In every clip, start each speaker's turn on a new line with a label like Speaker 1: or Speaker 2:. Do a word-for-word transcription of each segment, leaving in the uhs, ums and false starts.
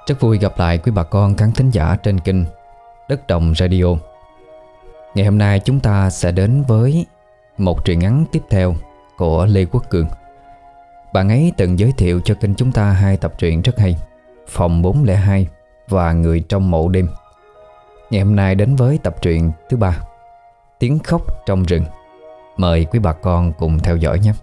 Speaker 1: Rất vui gặp lại quý bà con khán thính giả trên kênh Đất Đồng Radio. Ngày hôm nay chúng ta sẽ đến với một truyện ngắn tiếp theo của Lê Quốc Cường. Bạn ấy từng giới thiệu cho kênh chúng ta hai tập truyện rất hay, Phòng bốn không hai và Người trong mộ đêm. Ngày hôm nay đến với tập truyện thứ ba, Tiếng khóc trong rừng. Mời quý bà con cùng theo dõi nhé.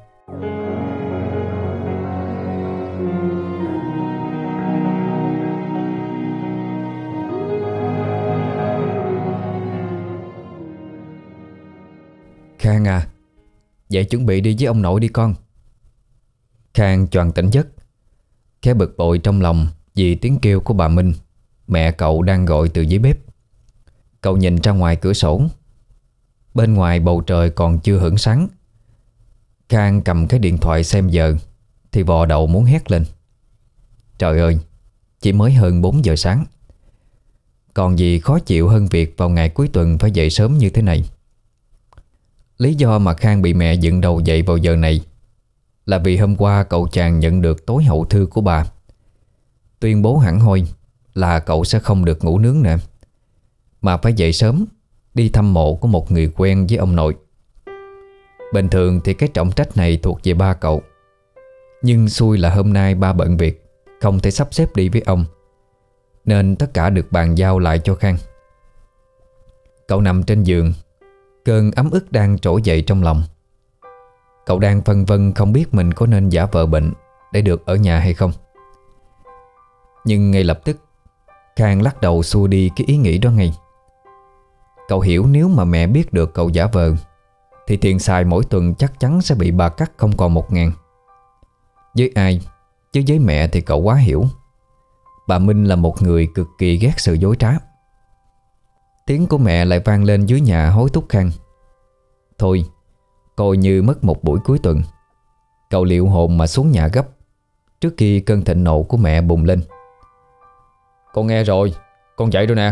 Speaker 1: Khang à, dậy chuẩn bị đi với ông nội đi con. Khang choàng tỉnh giấc, khẽ bực bội trong lòng vì tiếng kêu của bà Minh, mẹ cậu đang gọi từ dưới bếp. Cậu nhìn ra ngoài cửa sổ. Bên ngoài bầu trời còn chưa hửng sáng. Khang cầm cái điện thoại xem giờ thì vò đầu muốn hét lên. Trời ơi, chỉ mới hơn bốn giờ sáng. Còn gì khó chịu hơn việc vào ngày cuối tuần phải dậy sớm như thế này. Lý do mà Khang bị mẹ dựng đầu dậy vào giờ này là vì hôm qua cậu chàng nhận được tối hậu thư của bà, tuyên bố hẳn hoi là cậu sẽ không được ngủ nướng nữa, mà phải dậy sớm đi thăm mộ của một người quen với ông nội. Bình thường thì cái trọng trách này thuộc về ba cậu, nhưng xui là hôm nay ba bận việc, không thể sắp xếp đi với ông, nên tất cả được bàn giao lại cho Khang. Cậu nằm trên giường, cơn ấm ức đang trỗi dậy trong lòng. Cậu đang phân vân không biết mình có nên giả vờ bệnh để được ở nhà hay không. Nhưng ngay lập tức Khang lắc đầu xua đi cái ý nghĩ đó ngay. Cậu hiểu nếu mà mẹ biết được cậu giả vờ thì tiền xài mỗi tuần chắc chắn sẽ bị bà cắt không còn một ngàn. Với ai, chứ với mẹ thì cậu quá hiểu. Bà Minh là một người cực kỳ ghét sự dối trá. Tiếng của mẹ lại vang lên dưới nhà hối thúc Khang. Thôi, coi như mất một buổi cuối tuần. Cậu liệu hồn mà xuống nhà gấp trước khi cơn thịnh nộ của mẹ bùng lên. Con nghe rồi, con dậy rồi nè.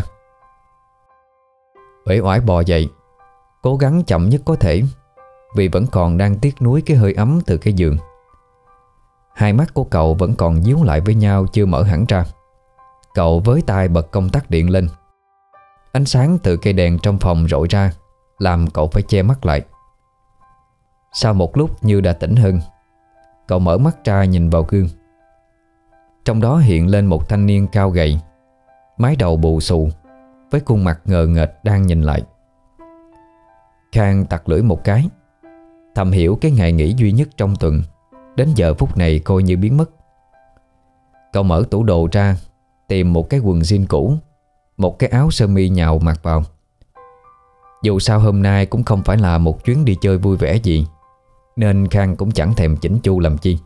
Speaker 1: Uể oải bò dậy, cố gắng chậm nhất có thể, vì vẫn còn đang tiếc nuối cái hơi ấm từ cái giường. Hai mắt của cậu vẫn còn díu lại với nhau chưa mở hẳn ra. Cậu với tay bật công tắc điện lên. Ánh sáng từ cây đèn trong phòng rọi ra làm cậu phải che mắt lại. Sau một lúc như đã tỉnh hơn, cậu mở mắt ra nhìn vào gương. Trong đó hiện lên một thanh niên cao gầy, mái đầu bù xù, với khuôn mặt ngờ nghệch đang nhìn lại. Khang tặc lưỡi một cái, thầm hiểu cái ngày nghỉ duy nhất trong tuần đến giờ phút này coi như biến mất. Cậu mở tủ đồ ra, tìm một cái quần jean cũ, một cái áo sơ mi nhào mặc vào. Dù sao hôm nay cũng không phải là một chuyến đi chơi vui vẻ gì, nên Khang cũng chẳng thèm chỉnh chu làm chi.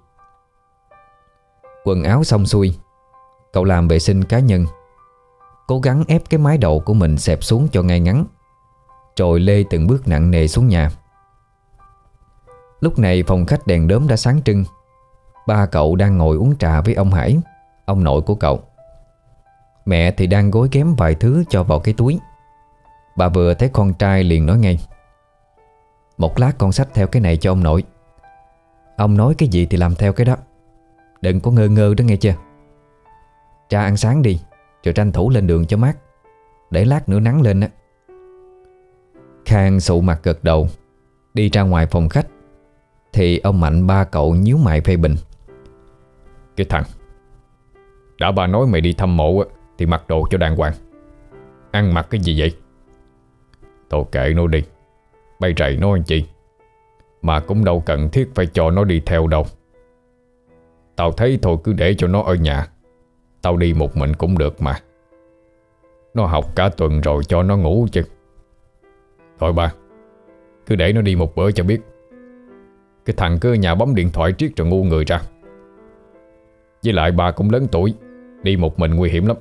Speaker 1: Quần áo xong xuôi, cậu làm vệ sinh cá nhân, cố gắng ép cái mái đầu của mình xẹp xuống cho ngay ngắn, rồi lê từng bước nặng nề xuống nhà. Lúc này phòng khách đèn đóm đã sáng trưng. Ba cậu đang ngồi uống trà với ông Hải, ông nội của cậu. Mẹ thì đang gối ghém vài thứ cho vào cái túi. Bà vừa thấy con trai liền nói ngay. Một lát con xách theo cái này cho ông nội. Ông nói cái gì thì làm theo cái đó, đừng có ngơ ngơ đó nghe chưa. Cha ăn sáng đi, rồi tranh thủ lên đường cho mát, để lát nữa nắng lên á. Khang sụ mặt gật đầu, đi ra ngoài phòng khách thì ông Mạnh ba cậu nhíu mày phê bình. Cái thằng, đã bà nói mày đi thăm mộ thì mặc đồ cho đàng hoàng, ăn mặc cái gì vậy? Thôi kệ nó đi, bay rầy nó anh chị, mà cũng đâu cần thiết phải cho nó đi theo đâu. Tao thấy thôi cứ để cho nó ở nhà, tao đi một mình cũng được mà. Nó học cả tuần rồi cho nó ngủ chứ. Thôi ba, cứ để nó đi một bữa cho biết. Cái thằng cứ ở nhà bấm điện thoại triết rồi ngu người ra. Với lại bà cũng lớn tuổi, đi một mình nguy hiểm lắm.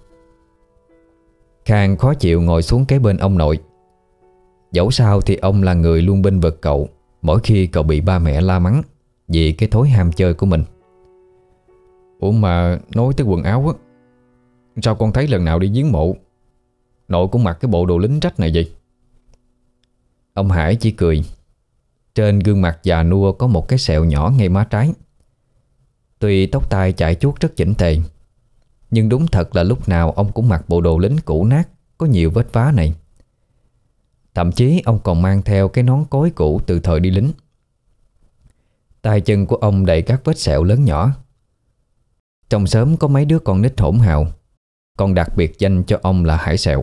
Speaker 1: Khang khó chịu ngồi xuống kế bên ông nội. Dẫu sao thì ông là người luôn bênh vực cậu mỗi khi cậu bị ba mẹ la mắng vì cái thói ham chơi của mình. Ủa mà nói tới quần áo á, sao con thấy lần nào đi viếng mộ nội cũng mặc cái bộ đồ lính rách này vậy? Ông Hải chỉ cười. Trên gương mặt già nua có một cái sẹo nhỏ ngay má trái. Tuy tóc tai chải chuốt rất chỉnh tề, Nhưng đúng thật là lúc nào ông cũng mặc bộ đồ lính cũ nát, có nhiều vết vá này. Thậm chí ông còn mang theo cái nón cối cũ từ thời đi lính. Tay chân của ông đầy các vết sẹo lớn nhỏ. Trong xóm có mấy đứa con nít hỗn hào, còn đặc biệt danh cho ông là Hải Sẹo.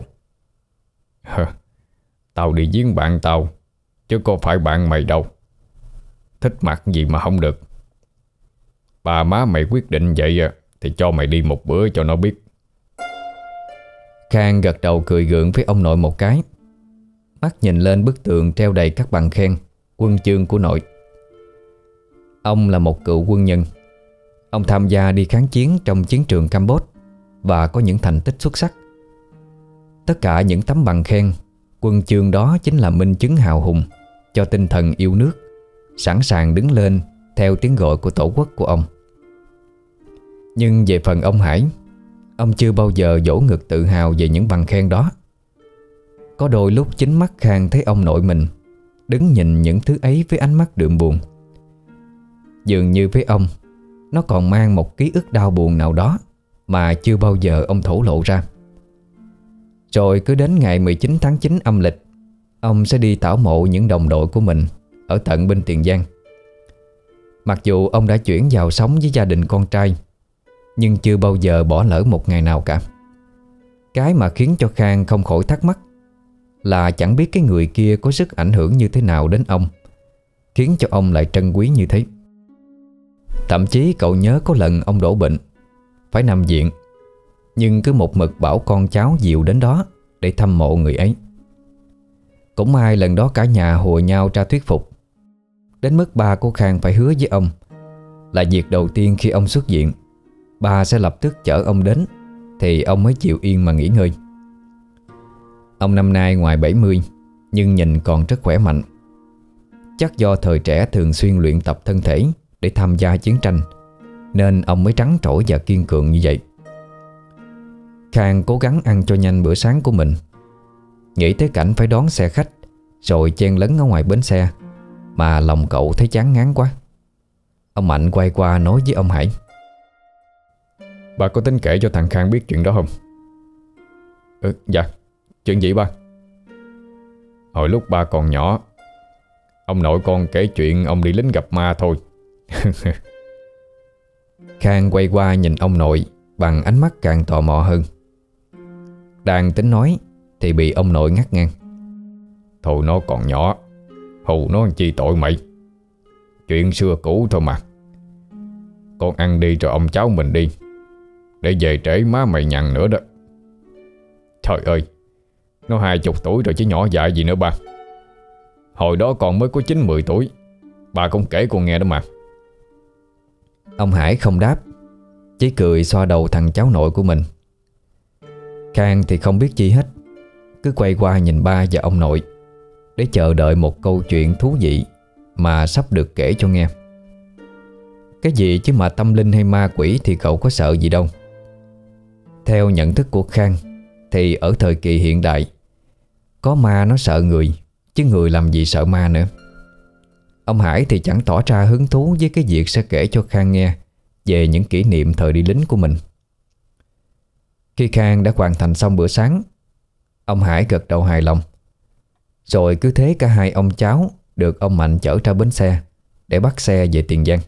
Speaker 2: Tao đi giếng bạn tao, chứ có phải bạn mày đâu. Thích mặc gì mà không được. Bà má mày quyết định vậy thì cho mày đi một bữa cho nó biết.
Speaker 1: Khang gật đầu cười gượng với ông nội một cái, mắt nhìn lên bức tường treo đầy các bằng khen, huân chương của nội. Ông là một cựu quân nhân. Ông tham gia đi kháng chiến trong chiến trường Campuchia và có những thành tích xuất sắc. Tất cả những tấm bằng khen, huân chương đó chính là minh chứng hào hùng cho tinh thần yêu nước, sẵn sàng đứng lên theo tiếng gọi của tổ quốc của ông. Nhưng về phần ông Hải, ông chưa bao giờ vỗ ngực tự hào về những bằng khen đó. Có đôi lúc chính mắt Khang thấy ông nội mình đứng nhìn những thứ ấy với ánh mắt đượm buồn. Dường như với ông, nó còn mang một ký ức đau buồn nào đó mà chưa bao giờ ông thổ lộ ra. Rồi cứ đến ngày mười chín tháng chín âm lịch, ông sẽ đi tảo mộ những đồng đội của mình ở tận bên Tiền Giang. Mặc dù ông đã chuyển vào sống với gia đình con trai, nhưng chưa bao giờ bỏ lỡ một ngày nào cả. Cái mà khiến cho Khang không khỏi thắc mắc là chẳng biết cái người kia có sức ảnh hưởng như thế nào đến ông, khiến cho ông lại trân quý như thế. Thậm chí cậu nhớ có lần ông đổ bệnh, phải nằm viện, nhưng cứ một mực bảo con cháu dìu đến đó để thăm mộ người ấy. Cũng may lần đó cả nhà hùa nhau ra thuyết phục, đến mức ba của Khang phải hứa với ông là việc đầu tiên khi ông xuất viện, ba sẽ lập tức chở ông đến, thì ông mới chịu yên mà nghỉ ngơi. Ông năm nay ngoài bảy mươi, nhưng nhìn còn rất khỏe mạnh. Chắc do thời trẻ thường xuyên luyện tập thân thể để tham gia chiến tranh, nên ông mới trắng trỗi và kiên cường như vậy. Khang cố gắng ăn cho nhanh bữa sáng của mình. Nghĩ tới cảnh phải đón xe khách rồi chen lấn ở ngoài bến xe mà lòng cậu thấy chán ngán quá. Ông Mạnh quay qua nói với ông Hải:
Speaker 2: Bà có tính kể cho thằng Khang biết chuyện đó không? Ừ, dạ. Chuyện gì ba? Hồi lúc ba còn nhỏ, ông nội con kể chuyện ông đi lính gặp ma thôi.
Speaker 1: Khang quay qua nhìn ông nội bằng ánh mắt càng tò mò hơn. Đang tính nói thì bị ông nội ngắt ngang:
Speaker 2: Thôi nó còn nhỏ, hù nó chi tội mày. Chuyện xưa cũ thôi mà. Con ăn đi cho ông cháu mình đi, để về trễ má mày nhằn nữa đó. Trời ơi, nó hai chục tuổi rồi chứ nhỏ dại gì nữa ba. Hồi đó còn mới có chín mười tuổi, bà cũng kể con nghe đó mà.
Speaker 1: Ông Hải không đáp, chỉ cười xoa đầu thằng cháu nội của mình. Khang thì không biết chi hết, cứ quay qua nhìn ba và ông nội để chờ đợi một câu chuyện thú vị mà sắp được kể cho nghe. Cái gì chứ mà tâm linh hay ma quỷ thì cậu có sợ gì đâu. Theo nhận thức của Khang thì ở thời kỳ hiện đại, có ma nó sợ người, chứ người làm gì sợ ma nữa. Ông Hải thì chẳng tỏ ra hứng thú với cái việc sẽ kể cho Khang nghe về những kỷ niệm thời đi lính của mình. Khi Khang đã hoàn thành xong bữa sáng, ông Hải gật đầu hài lòng. Rồi cứ thế cả hai ông cháu được ông Mạnh chở ra bến xe để bắt xe về Tiền Giang.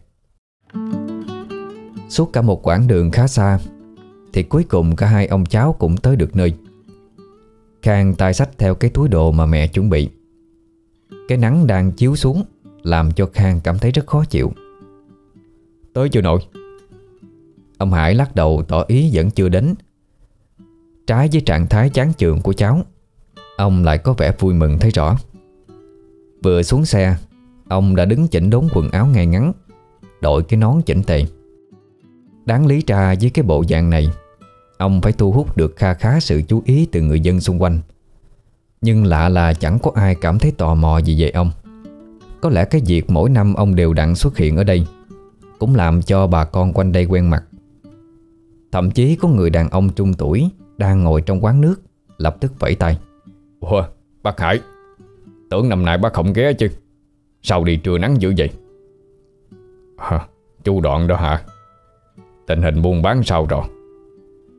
Speaker 1: Suốt cả một quãng đường khá xa thì cuối cùng cả hai ông cháu cũng tới được nơi. Khang tay xách theo cái túi đồ mà mẹ chuẩn bị. Cái nắng đang chiếu xuống làm cho Khang cảm thấy rất khó chịu.
Speaker 2: Tới chưa nội?
Speaker 1: Ông Hải lắc đầu tỏ ý vẫn chưa đến. Trái với trạng thái chán chường của cháu, ông lại có vẻ vui mừng thấy rõ. Vừa xuống xe, ông đã đứng chỉnh đốn quần áo ngay ngắn, đội cái nón chỉnh tề. Đáng lý ra với cái bộ dạng này, ông phải thu hút được kha khá sự chú ý từ người dân xung quanh. Nhưng lạ là chẳng có ai cảm thấy tò mò gì về ông. Có lẽ cái việc mỗi năm ông đều đặn xuất hiện ở đây cũng làm cho bà con quanh đây quen mặt. Thậm chí có người đàn ông trung tuổi đang ngồi trong quán nước lập tức vẫy tay:
Speaker 2: Ủa, bác Hải, tưởng năm nay bác không ghé chứ. Sao đi trưa nắng dữ vậy? À, chú Đoạn đó hả? Tình hình buôn bán sao rồi?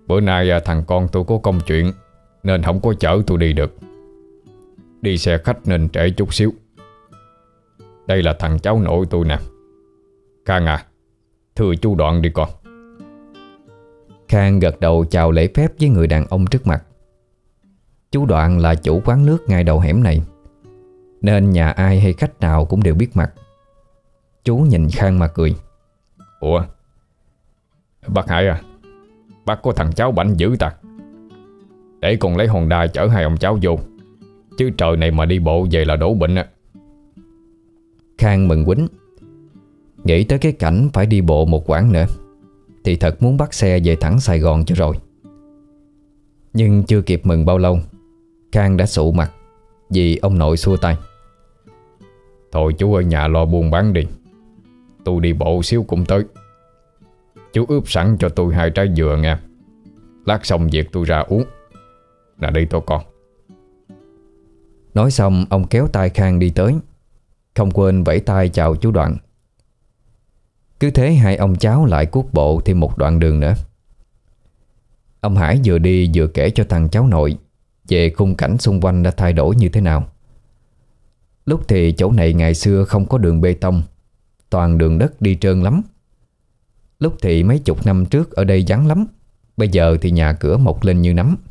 Speaker 2: Bữa nay à, thằng con tôi có công chuyện nên không có chở tôi đi được. Đi xe khách nên trễ chút xíu. Đây là thằng cháu nội tôi nè. Khang à, thưa chú Đoạn đi con.
Speaker 1: Khang gật đầu chào lễ phép với người đàn ông trước mặt. Chú Đoạn là chủ quán nước ngay đầu hẻm này, nên nhà ai hay khách nào cũng đều biết mặt. Chú nhìn Khang mà cười.
Speaker 2: Ủa, bác Hải à, bác có thằng cháu bảnh dữ ta. Để con lấy Honda chở hai ông cháu vô, chứ trời này mà đi bộ về là đổ bệnh á.
Speaker 1: Khang mừng quýnh. Nghĩ tới cái cảnh phải đi bộ một quãng nữa thì thật muốn bắt xe về thẳng Sài Gòn cho rồi. Nhưng chưa kịp mừng bao lâu, Khang đã sụ mặt vì ông nội xua tay.
Speaker 2: Thôi chú ở nhà lo buôn bán đi, tôi đi bộ xíu cũng tới. Chú ướp sẵn cho tôi hai trái dừa nha. Lát xong việc tôi ra uống. Là đi tôi con.
Speaker 1: Nói xong ông kéo tay Khang đi tới, không quên vẫy tay chào chú Đoạn. Cứ thế hai ông cháu lại cuốc bộ thêm một đoạn đường nữa. Ông Hải vừa đi vừa kể cho thằng cháu nội về khung cảnh xung quanh đã thay đổi như thế nào. Lúc thì chỗ này ngày xưa không có đường bê tông, toàn đường đất đi trơn lắm. Lúc thì mấy chục năm trước ở đây vắng lắm, bây giờ thì nhà cửa mọc lên như nấm.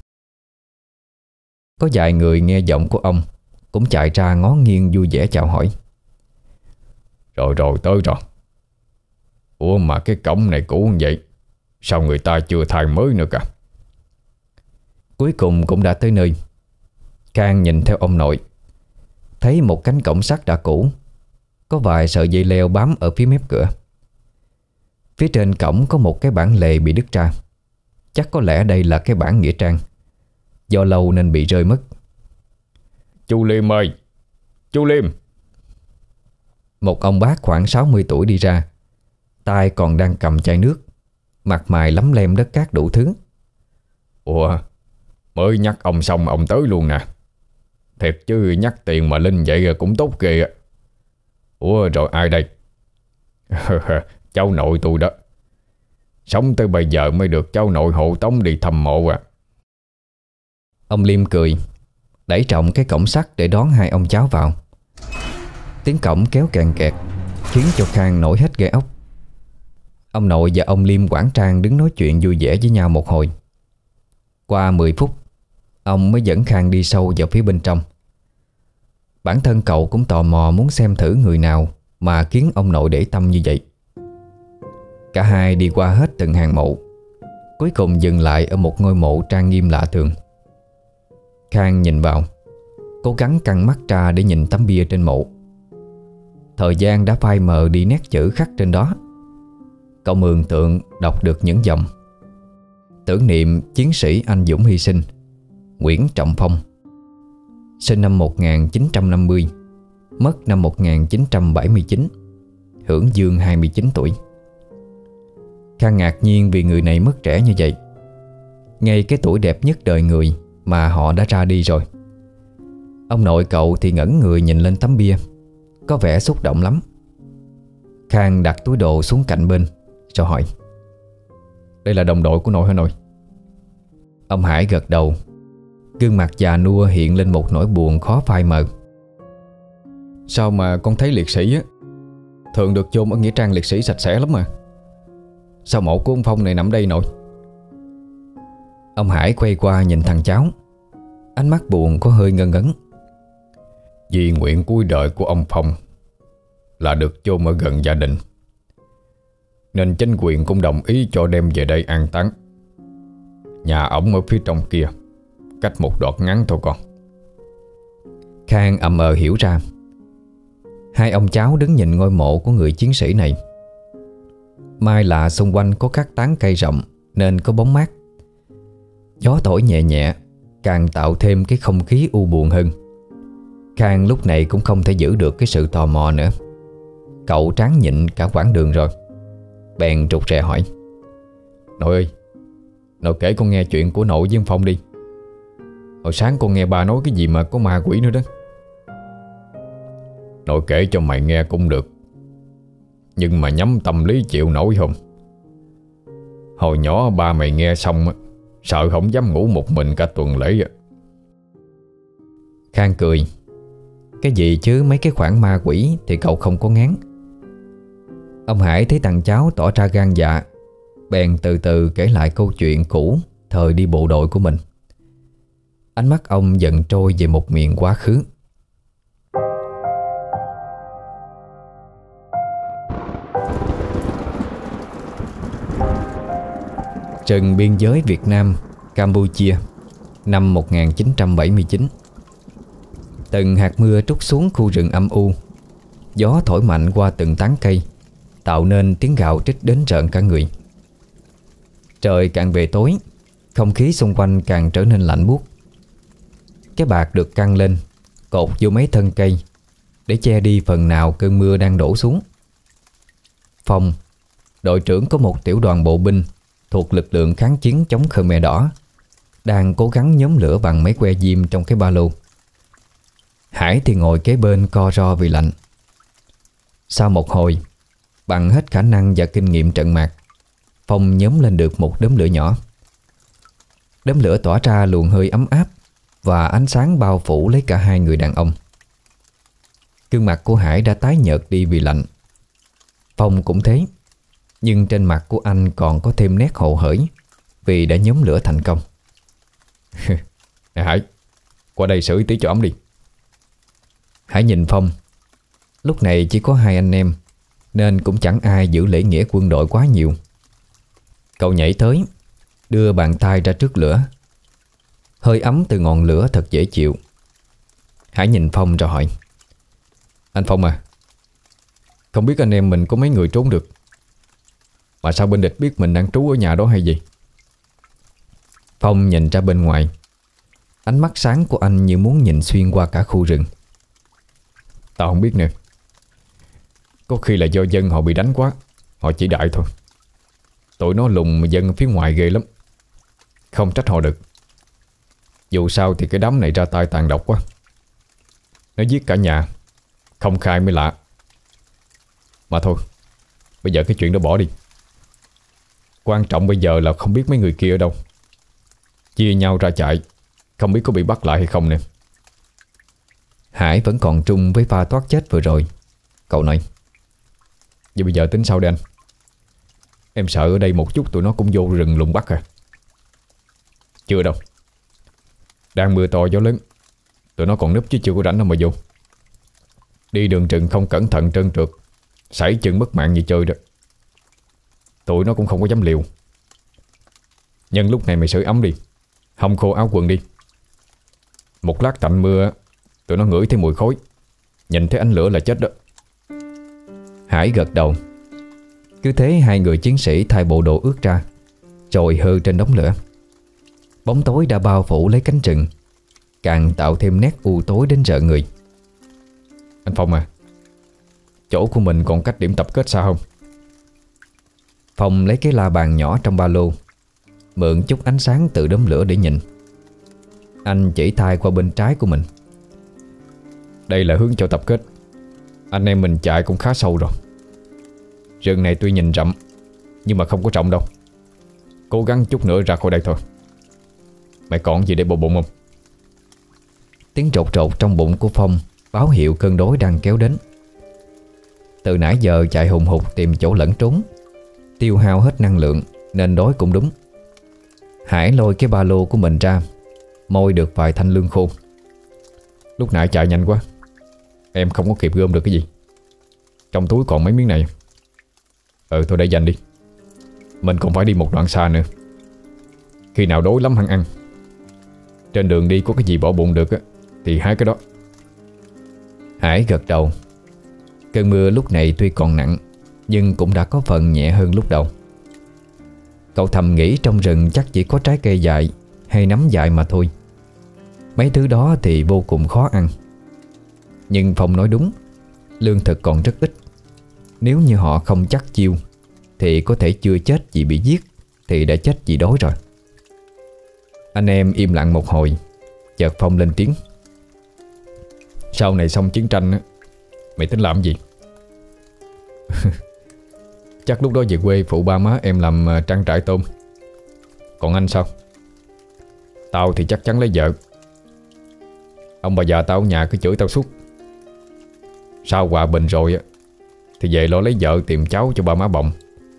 Speaker 1: Có vài người nghe giọng của ông cũng chạy ra ngó nghiêng vui vẻ chào hỏi.
Speaker 2: Rồi rồi tới rồi. Ủa mà cái cổng này cũ như vậy, sao người ta chưa thay mới nữa cả?
Speaker 1: Cuối cùng cũng đã tới nơi. Khang nhìn theo ông nội, thấy một cánh cổng sắt đã cũ, có vài sợi dây leo bám ở phía mép cửa. Phía trên cổng có một cái bảng lề bị đứt ra. Chắc có lẽ đây là cái bảng nghĩa trang, do lâu nên bị rơi mất.
Speaker 2: Chú Liêm ơi, chú Liêm.
Speaker 1: Một ông bác khoảng sáu mươi tuổi đi ra, tay còn đang cầm chai nước, mặt mày lấm lem đất cát đủ thứ.
Speaker 2: Ủa, mới nhắc ông xong ông tới luôn nè. Thiệt chứ nhắc tiền mà linh vậy cũng tốt ghê ạ. Ủa rồi ai đây? Cháu nội tôi đó. Sống tới bây giờ mới được cháu nội hộ tống đi thăm mộ à.
Speaker 1: Ông Liêm cười, đẩy trọng cái cổng sắt để đón hai ông cháu vào. Tiếng cổng kéo kẹt kẹt khiến cho Khang nổi hết gai ốc. Ông nội và ông Liêm quản trang đứng nói chuyện vui vẻ với nhau một hồi. Qua mười phút, ông mới dẫn Khang đi sâu vào phía bên trong. Bản thân cậu cũng tò mò muốn xem thử người nào mà khiến ông nội để tâm như vậy. Cả hai đi qua hết từng hàng mộ, cuối cùng dừng lại ở một ngôi mộ trang nghiêm lạ thường. Khang nhìn vào, cố gắng căng mắt ra để nhìn tấm bia trên mộ. Thời gian đã phai mờ đi nét chữ khắc trên đó. Cậu mường tượng đọc được những dòng: tưởng niệm chiến sĩ anh dũng hy sinh Nguyễn Trọng Phong, sinh năm một nghìn chín trăm năm mươi, mất năm một nghìn chín trăm bảy mươi chín, hưởng dương hai mươi chín tuổi. Khang ngạc nhiên vì người này mất trẻ như vậy, ngay cái tuổi đẹp nhất đời người mà họ đã ra đi rồi. Ông nội cậu thì ngẩn người nhìn lên tấm bia, có vẻ xúc động lắm. Khang đặt túi đồ xuống cạnh bên rồi hỏi: đây là đồng đội của nội hả nội? Ông Hải gật đầu, gương mặt già nua hiện lên một nỗi buồn khó phai mờ. Sao mà con thấy liệt sĩ á thường được chôn ở nghĩa trang liệt sĩ sạch sẽ lắm mà. Sao mộ của ông Phong này nằm đây nội? Ông Hải quay qua nhìn thằng cháu, ánh mắt buồn có hơi ngân ngấn.
Speaker 2: Vì nguyện cuối đời của ông Phong là được chôn ở gần gia đình, nên chính quyền cũng đồng ý cho đem về đây an táng. Nhà ổng ở phía trong kia, cách một đoạn ngắn thôi con.
Speaker 1: Khang ậm ờ hiểu ra. Hai ông cháu đứng nhìn ngôi mộ của người chiến sĩ này. May là xung quanh có các tán cây rộng nên có bóng mát. Gió thổi nhẹ nhẹ càng tạo thêm cái không khí u buồn hơn. Khang lúc này cũng không thể giữ được cái sự tò mò nữa. Cậu tráng nhịn cả quãng đường rồi, bèn rụt rè hỏi: nội ơi, nội kể con nghe chuyện của nội với ông Phong đi. Hồi sáng con nghe bà nói cái gì mà có ma quỷ nữa đó.
Speaker 2: Nội kể cho mày nghe cũng được, nhưng mà nhắm tâm lý chịu nổi không? Hồi nhỏ ba mày nghe xong sợ không dám ngủ một mình cả tuần lễ.
Speaker 1: Khang cười. Cái gì chứ mấy cái khoản ma quỷ thì cậu không có ngán. Ông Hải thấy thằng cháu tỏ ra gan dạ, bèn từ từ kể lại câu chuyện cũ thời đi bộ đội của mình. Ánh mắt ông dần trôi về một miền quá khứ. Rừng biên giới Việt Nam, Campuchia, năm một nghìn chín trăm bảy mươi chín. Từng hạt mưa trút xuống khu rừng âm u. Gió thổi mạnh qua từng tán cây, tạo nên tiếng gào rít đến rợn cả người. Trời càng về tối, không khí xung quanh càng trở nên lạnh buốt. Cái bạt được căng lên, cột vô mấy thân cây để che đi phần nào cơn mưa đang đổ xuống. Phong, đội trưởng có một tiểu đoàn bộ binh thuộc lực lượng kháng chiến chống Khmer Đỏ, đang cố gắng nhóm lửa bằng mấy que diêm trong cái ba lô. Hải thì ngồi kế bên co ro vì lạnh. Sau một hồi, bằng hết khả năng và kinh nghiệm trận mạc, Phong nhóm lên được một đốm lửa nhỏ. Đốm lửa tỏa ra luồng hơi ấm áp và ánh sáng bao phủ lấy cả hai người đàn ông. Gương mặt của Hải đã tái nhợt đi vì lạnh. Phong cũng thế, nhưng trên mặt của anh còn có thêm nét hồ hởi vì đã nhóm lửa thành công.
Speaker 2: Nè Hải, qua đây xử tí cho ấm đi.
Speaker 1: Hải nhìn Phong. Lúc này chỉ có hai anh em nên cũng chẳng ai giữ lễ nghĩa quân đội quá nhiều. Cậu nhảy tới, đưa bàn tay ra trước lửa. Hơi ấm từ ngọn lửa thật dễ chịu. Hải nhìn Phong rồi hỏi:
Speaker 2: Anh Phong à, không biết anh em mình có mấy người trốn được, mà sao bên địch biết mình đang trú ở nhà đó hay gì?
Speaker 1: Phong nhìn ra bên ngoài. Ánh mắt sáng của anh như muốn nhìn xuyên qua cả khu rừng.
Speaker 2: Tao không biết nè. Có khi là do dân họ bị đánh quá, họ chỉ đại thôi. Tụi nó lùng dân phía ngoài ghê lắm, không trách họ được. Dù sao thì cái đám này ra tay tàn độc quá. Nó giết cả nhà, không khai mới lạ. Mà thôi, bây giờ cái chuyện đó bỏ đi. Quan trọng bây giờ là không biết mấy người kia ở đâu. Chia nhau ra chạy, không biết có bị bắt lại hay không nè.
Speaker 1: Hải vẫn còn trung với pha thoát chết vừa rồi. Cậu nói:
Speaker 2: Vậy bây giờ tính sao đây anh? Em sợ ở đây một chút tụi nó cũng vô rừng lùng bắt à. Chưa đâu. Đang mưa to gió lớn, tụi nó còn núp chứ chưa có rảnh đâu mà vô. Đi đường rừng không cẩn thận trơn trượt, sảy chân mất mạng như chơi đó. Tụi nó cũng không có dám liều. Nhân lúc này mày sưởi ấm đi, hong khô áo quần đi. Một lát tạnh mưa, tụi nó ngửi thấy mùi khói, nhìn thấy ánh lửa là chết đó.
Speaker 1: Hải gật đầu. Cứ thế hai người chiến sĩ thay bộ đồ ướt ra, rồi hơ trên đống lửa. Bóng tối đã bao phủ lấy cánh rừng, càng tạo thêm nét u tối đến rợn người.
Speaker 2: Anh Phong à, chỗ của mình còn cách điểm tập kết xa không?
Speaker 1: Phong lấy cái la bàn nhỏ trong ba lô, mượn chút ánh sáng từ đốm lửa để nhìn. Anh chỉ tay qua bên trái của mình.
Speaker 2: Đây là hướng chỗ tập kết. Anh em mình chạy cũng khá sâu rồi. Rừng này tuy nhìn rậm, nhưng mà không có rộng đâu. Cố gắng chút nữa ra khỏi đây thôi. Mày còn gì để bổ bụng không?
Speaker 1: Tiếng rột rột trong bụng của Phong báo hiệu cơn đói đang kéo đến. Từ nãy giờ chạy hùng hục tìm chỗ lẫn trốn, tiêu hao hết năng lượng nên đói cũng đúng. Hải lôi cái ba lô của mình ra, moi được vài thanh lương khô.
Speaker 2: Lúc nãy chạy nhanh quá, em không có kịp gom được cái gì. Trong túi còn mấy miếng này. Ừ thôi để dành đi. Mình còn phải đi một đoạn xa nữa. Khi nào đói lắm hẳn ăn. Trên đường đi có cái gì bỏ bụng được á thì hái cái đó.
Speaker 1: Hải gật đầu. Cơn mưa lúc này tuy còn nặng, nhưng cũng đã có phần nhẹ hơn lúc đầu. Cậu thầm nghĩ trong rừng chắc chỉ có trái cây dại hay nấm dại mà thôi. Mấy thứ đó thì vô cùng khó ăn. Nhưng Phong nói đúng, lương thực còn rất ít. Nếu như họ không chắc chiêu thì có thể chưa chết vì bị giết thì đã chết vì đói rồi. Anh em im lặng một hồi, chợt Phong lên tiếng:
Speaker 2: Sau này xong chiến tranh á, mày tính làm gì? Chắc lúc đó về quê phụ ba má em làm trang trại tôm. Còn anh sao? Tao thì chắc chắn lấy vợ. Ông bà già tao ở nhà cứ chửi tao suốt. Sau hòa bình rồi á thì về lo lấy vợ tìm cháu cho ba má bọng.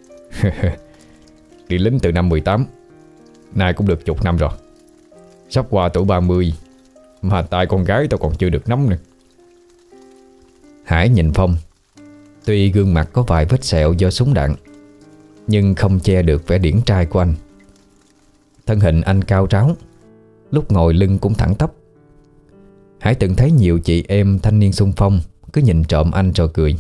Speaker 2: Đi lính từ năm mười tám, nay cũng được chục năm rồi. Sắp qua tuổi ba mươi mà tay con gái tao còn chưa được nắm nữa.
Speaker 1: Hải nhìn Phong. Tuy gương mặt có vài vết sẹo do súng đạn, nhưng không che được vẻ điển trai của anh. Thân hình anh cao ráo, lúc ngồi lưng cũng thẳng tắp. Hải từng thấy nhiều chị em thanh niên xung phong cứ nhìn trộm anh rồi cười.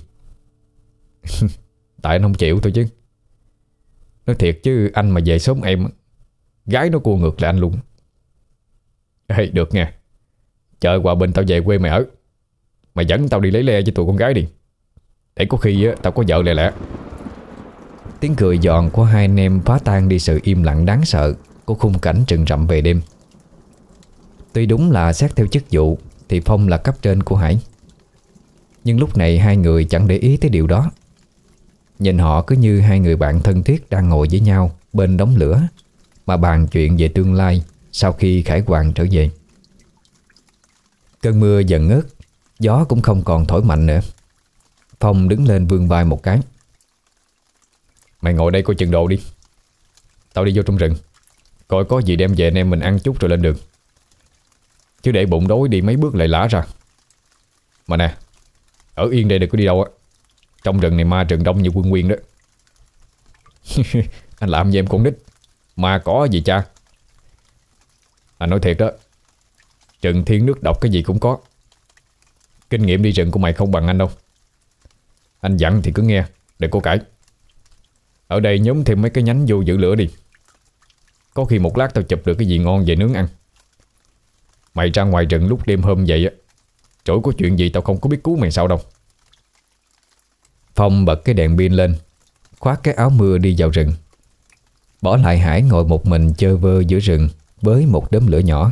Speaker 2: Tại anh không chịu thôi chứ. Nói thiệt chứ anh mà về sớm em, gái nó cua ngược lại anh luôn. Ê, được nha. Chờ hòa bình tao về quê mày ở, mày dẫn tao đi lấy le với tụi con gái đi, để có khi á, tao có vợ lẹ lẹ.
Speaker 1: Tiếng cười giòn của hai anh em phá tan đi sự im lặng đáng sợ của khung cảnh rừng rậm về đêm. Tuy đúng là xét theo chức vụ thì Phong là cấp trên của Hải, nhưng lúc này hai người chẳng để ý tới điều đó. Nhìn họ cứ như hai người bạn thân thiết đang ngồi với nhau bên đống lửa mà bàn chuyện về tương lai sau khi Khải Hoàn trở về. Cơn mưa dần ngớt, gió cũng không còn thổi mạnh nữa. Phong đứng lên vươn vai một cái.
Speaker 2: Mày ngồi đây coi chừng đồ đi, tao đi vô trong rừng coi có gì đem về anh em mình ăn chút rồi lên đường. Chứ để bụng đói đi mấy bước lại lả ra. Mà nè, ở yên đây đừng có đi đâu á. Trong rừng này ma rừng đông như quân nguyên đó. Anh làm gì em con nít, ma có gì cha. Anh nói thiệt đó, rừng thiên nước độc cái gì cũng có. Kinh nghiệm đi rừng của mày không bằng anh đâu. Anh dặn thì cứ nghe, đừng có cãi. Ở đây nhóm thêm mấy cái nhánh vô giữ lửa đi. Có khi một lát tao chụp được cái gì ngon về nướng ăn. Mày ra ngoài rừng lúc đêm hôm vậy á, trời có chuyện gì tao không có biết cứu mày sao đâu.
Speaker 1: Phong bật cái đèn pin lên, khoác cái áo mưa đi vào rừng, bỏ lại Hải ngồi một mình chơ vơ giữa rừng với một đốm lửa nhỏ.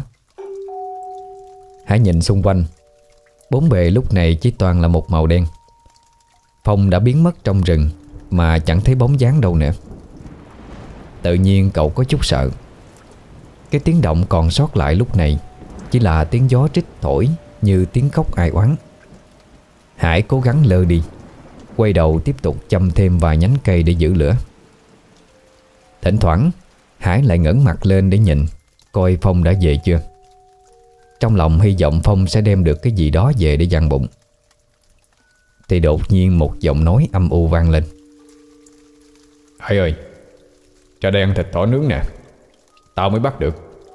Speaker 1: Hải nhìn xung quanh, bốn bề lúc này chỉ toàn là một màu đen. Phong đã biến mất trong rừng mà chẳng thấy bóng dáng đâu nữa. Tự nhiên cậu có chút sợ. Cái tiếng động còn sót lại lúc này chỉ là tiếng gió trích thổi như tiếng khóc ai oán. Hải cố gắng lơ đi, quay đầu tiếp tục châm thêm vài nhánh cây để giữ lửa. Thỉnh thoảng Hải lại ngẩng mặt lên để nhìn coi Phong đã về chưa. Trong lòng hy vọng Phong sẽ đem được cái gì đó về để dằn bụng. Thì đột nhiên một giọng nói âm u vang lên.
Speaker 2: Hải ơi, ra đây ăn thịt thỏ nướng nè, tao mới bắt được.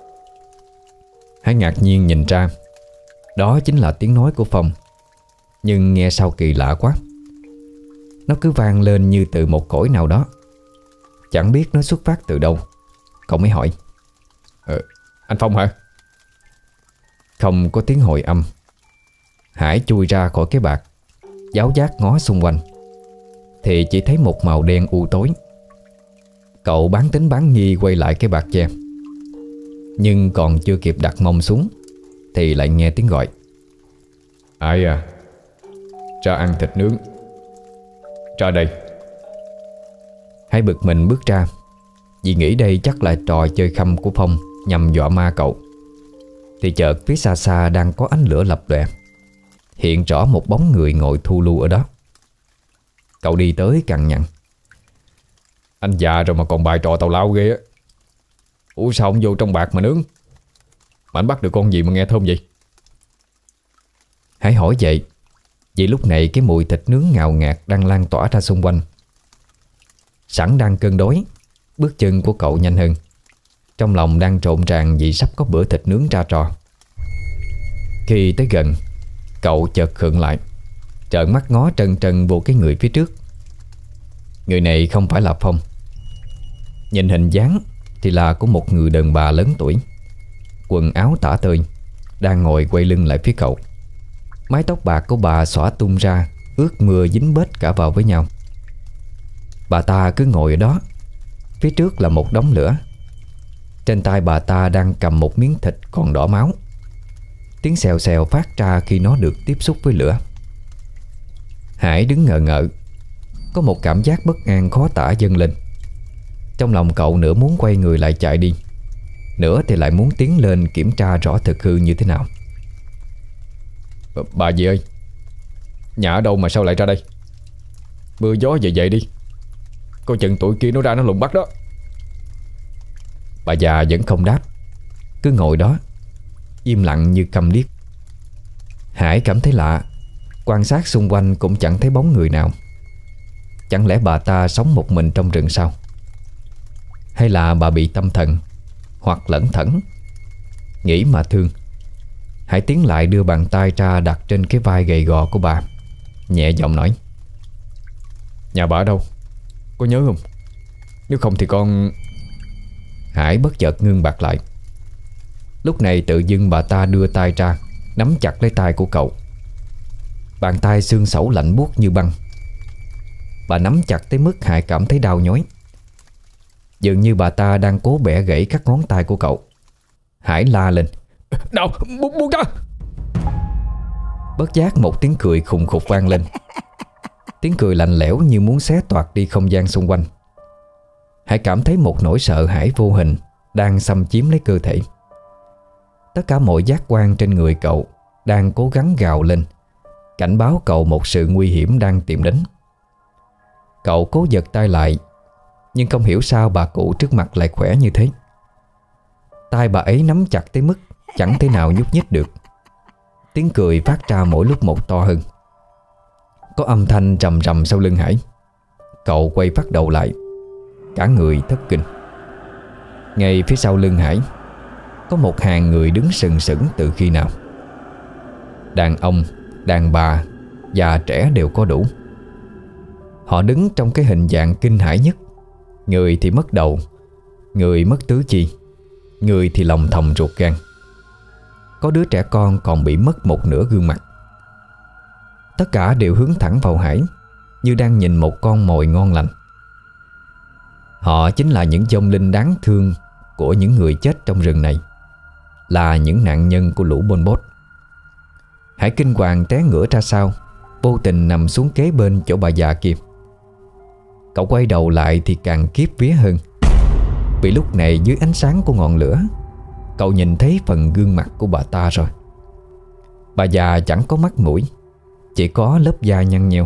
Speaker 1: Hải ngạc nhiên nhìn ra, đó chính là tiếng nói của Phong. Nhưng nghe sao kỳ lạ quá. Nó cứ vang lên như từ một cõi nào đó, chẳng biết nó xuất phát từ đâu. Cậu mới hỏi,
Speaker 2: ờ, anh Phong hả?
Speaker 1: Không có tiếng hồi âm. Hải chui ra khỏi cái bạt, giáo giác ngó xung quanh thì chỉ thấy một màu đen u tối. Cậu bán tính bán nghi quay lại cái bạt che, nhưng còn chưa kịp đặt mông xuống thì lại nghe tiếng gọi.
Speaker 2: Ai à, ra ăn thịt nướng, ra đây.
Speaker 1: Hải bực mình bước ra, vì nghĩ đây chắc là trò chơi khăm của Phong nhằm dọa ma cậu. Thì chợt phía xa xa đang có ánh lửa lập lòe, hiện rõ một bóng người ngồi thu lu ở đó. Cậu đi tới cằn nhằn,
Speaker 2: anh già rồi mà còn bài trò tào lao ghê á. Ủa sao ông vô trong bạc mà nướng? Mà anh bắt được con gì mà nghe thơm vậy?
Speaker 1: Hải hỏi vậy vì lúc này cái mùi thịt nướng ngào ngạt đang lan tỏa ra xung quanh. Sẵn đang cơn đói, bước chân của cậu nhanh hơn, trong lòng đang trộn ràng vì sắp có bữa thịt nướng ra trò. Khi tới gần, cậu chợt khựng lại, trợn mắt ngó trân trân vô cái người phía trước. Người này không phải là Phong. Nhìn hình dáng thì là của một người đàn bà lớn tuổi, quần áo tả tơi, đang ngồi quay lưng lại phía cậu. Mái tóc bạc của bà xõa tung ra, ướt mưa dính bết cả vào với nhau. Bà ta cứ ngồi ở đó. Phía trước là một đống lửa. Trên tay bà ta đang cầm một miếng thịt còn đỏ máu. Tiếng xèo xèo phát ra khi nó được tiếp xúc với lửa. Hải đứng ngờ ngợ, có một cảm giác bất an khó tả dâng lên. Trong lòng cậu nửa muốn quay người lại chạy đi, nửa thì lại muốn tiến lên kiểm tra rõ thực hư như thế nào.
Speaker 2: Bà dì ơi, nhà ở đâu mà sao lại ra đây? Mưa gió về vậy đi, coi chừng tụi kia nó ra nó lùng bắt đó.
Speaker 1: Bà già vẫn không đáp, cứ ngồi đó im lặng như câm điếc. Hải cảm thấy lạ, quan sát xung quanh cũng chẳng thấy bóng người nào. Chẳng lẽ bà ta sống một mình trong rừng sao? Hay là bà bị tâm thần hoặc lẩn thẩn? Nghĩ mà thương, Hải tiến lại đưa bàn tay ra đặt trên cái vai gầy gò của bà, nhẹ giọng nói:
Speaker 2: Nhà bà ở đâu? Có nhớ không? Nếu không thì con...
Speaker 1: Hải bất chợt ngưng bặt lại. Lúc này tự dưng bà ta đưa tay ra, nắm chặt lấy tay của cậu. Bàn tay xương sẩu lạnh buốt như băng. Bà nắm chặt tới mức Hải cảm thấy đau nhói. Dường như bà ta đang cố bẻ gãy các ngón tay của cậu. Hải la lên:
Speaker 2: Đâu, buông, buông ra!
Speaker 1: Bất giác một tiếng cười khùng khục vang lên. Tiếng cười lạnh lẽo như muốn xé toạc đi không gian xung quanh. Hải cảm thấy một nỗi sợ hãi vô hình đang xâm chiếm lấy cơ thể. Tất cả mọi giác quan trên người cậu đang cố gắng gào lên, cảnh báo cậu một sự nguy hiểm đang tìm đến. Cậu cố giật tay lại, nhưng không hiểu sao bà cụ trước mặt lại khỏe như thế. Tay bà ấy nắm chặt tới mức chẳng thể nào nhúc nhích được. Tiếng cười phát ra mỗi lúc một to hơn. Có âm thanh rầm rầm sau lưng Hải. Cậu quay phát đầu lại, cả người thất kinh. Ngay phía sau lưng Hải có một hàng người đứng sừng sững từ khi nào. Đàn ông, đàn bà, già trẻ đều có đủ. Họ đứng trong cái hình dạng kinh hãi nhất. Người thì mất đầu, người mất tứ chi, người thì lòng thòng ruột gan. Có đứa trẻ con còn bị mất một nửa gương mặt. Tất cả đều hướng thẳng vào Hải, như đang nhìn một con mồi ngon lành. Họ chính là những vong linh đáng thương của những người chết trong rừng này, là những nạn nhân của lũ Pol Pot. Hải kinh hoàng té ngửa ra sau, vô tình nằm xuống kế bên chỗ bà già kia. Cậu quay đầu lại thì càng khiếp vía hơn, vì lúc này dưới ánh sáng của ngọn lửa, cậu nhìn thấy phần gương mặt của bà ta rồi. Bà già chẳng có mắt mũi, chỉ có lớp da nhăn nheo.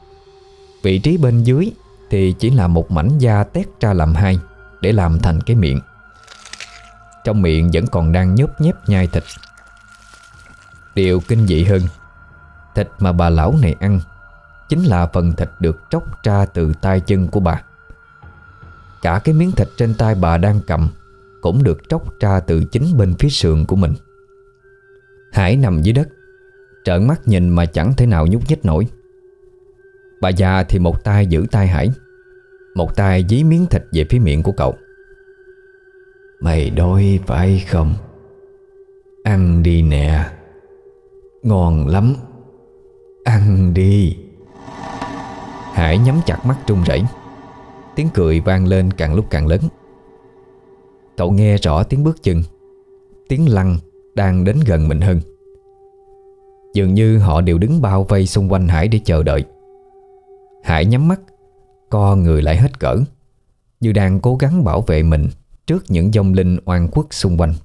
Speaker 1: Vị trí bên dưới thì chỉ là một mảnh da tét ra làm hai để làm thành cái miệng. Trong miệng vẫn còn đang nhớp nhép nhai thịt. Điều kinh dị hơn, thịt mà bà lão này ăn chính là phần thịt được tróc ra từ tay chân của bà. Cả cái miếng thịt trên tay bà đang cầm cũng được tróc ra từ chính bên phía sườn của mình. Hải nằm dưới đất, trợn mắt nhìn mà chẳng thể nào nhúc nhích nổi. Bà già thì một tay giữ tay Hải, một tay dí miếng thịt về phía miệng của cậu. Mày đói phải không? Ăn đi nè, ngon lắm, ăn đi. Hải nhắm chặt mắt run rẩy. Tiếng cười vang lên càng lúc càng lớn. Cậu nghe rõ tiếng bước chân, tiếng lăn đang đến gần mình hơn. Dường như họ đều đứng bao vây xung quanh Hải để chờ đợi. Hải nhắm mắt, co người lại hết cỡ, như đang cố gắng bảo vệ mình trước những vong linh oan khuất xung quanh.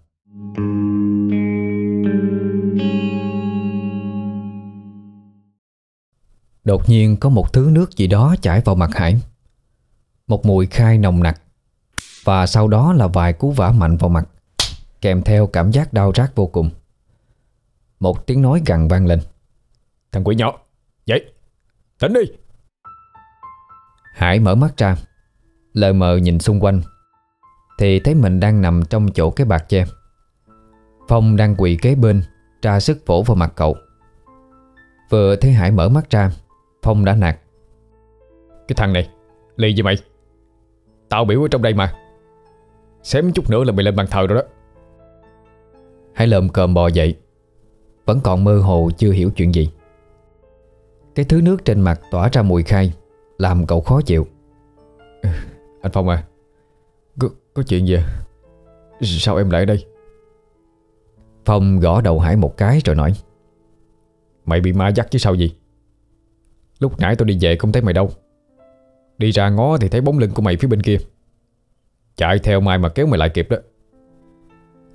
Speaker 1: Đột nhiên có một thứ nước gì đó chảy vào mặt Hải. Một mùi khai nồng nặc, và sau đó là vài cú vả mạnh vào mặt, kèm theo cảm giác đau rát vô cùng. Một tiếng nói gằn vang lên:
Speaker 2: Thằng quỷ nhỏ, dậy, tỉnh đi.
Speaker 1: Hải mở mắt ra, lờ mờ nhìn xung quanh, thì thấy mình đang nằm trong chỗ cái bạt che. Phong đang quỳ kế bên, ra sức vỗ vào mặt cậu. Vừa thấy Hải mở mắt ra, Phong đã nạt:
Speaker 2: Cái thằng này, lì gì mày? Tao biểu ở trong đây mà, xém chút nữa là mày lên bàn thờ rồi đó.
Speaker 1: Hải lồm cồm bò dậy, vẫn còn mơ hồ chưa hiểu chuyện gì. Cái thứ nước trên mặt tỏa ra mùi khai, làm cậu khó chịu.
Speaker 2: Anh Phong à, Có, có chuyện gì à? Sao em lại ở đây?
Speaker 1: Phong gõ đầu Hải một cái rồi nói:
Speaker 2: Mày bị ma dắt chứ sao gì? Lúc nãy tôi đi về không thấy mày đâu. Đi ra ngó thì thấy bóng lưng của mày phía bên kia. Chạy theo mày mà kéo mày lại kịp đó.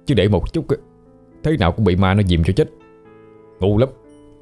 Speaker 2: Chứ để một chút thế nào cũng bị ma nó dìm cho chết. Ngu lắm.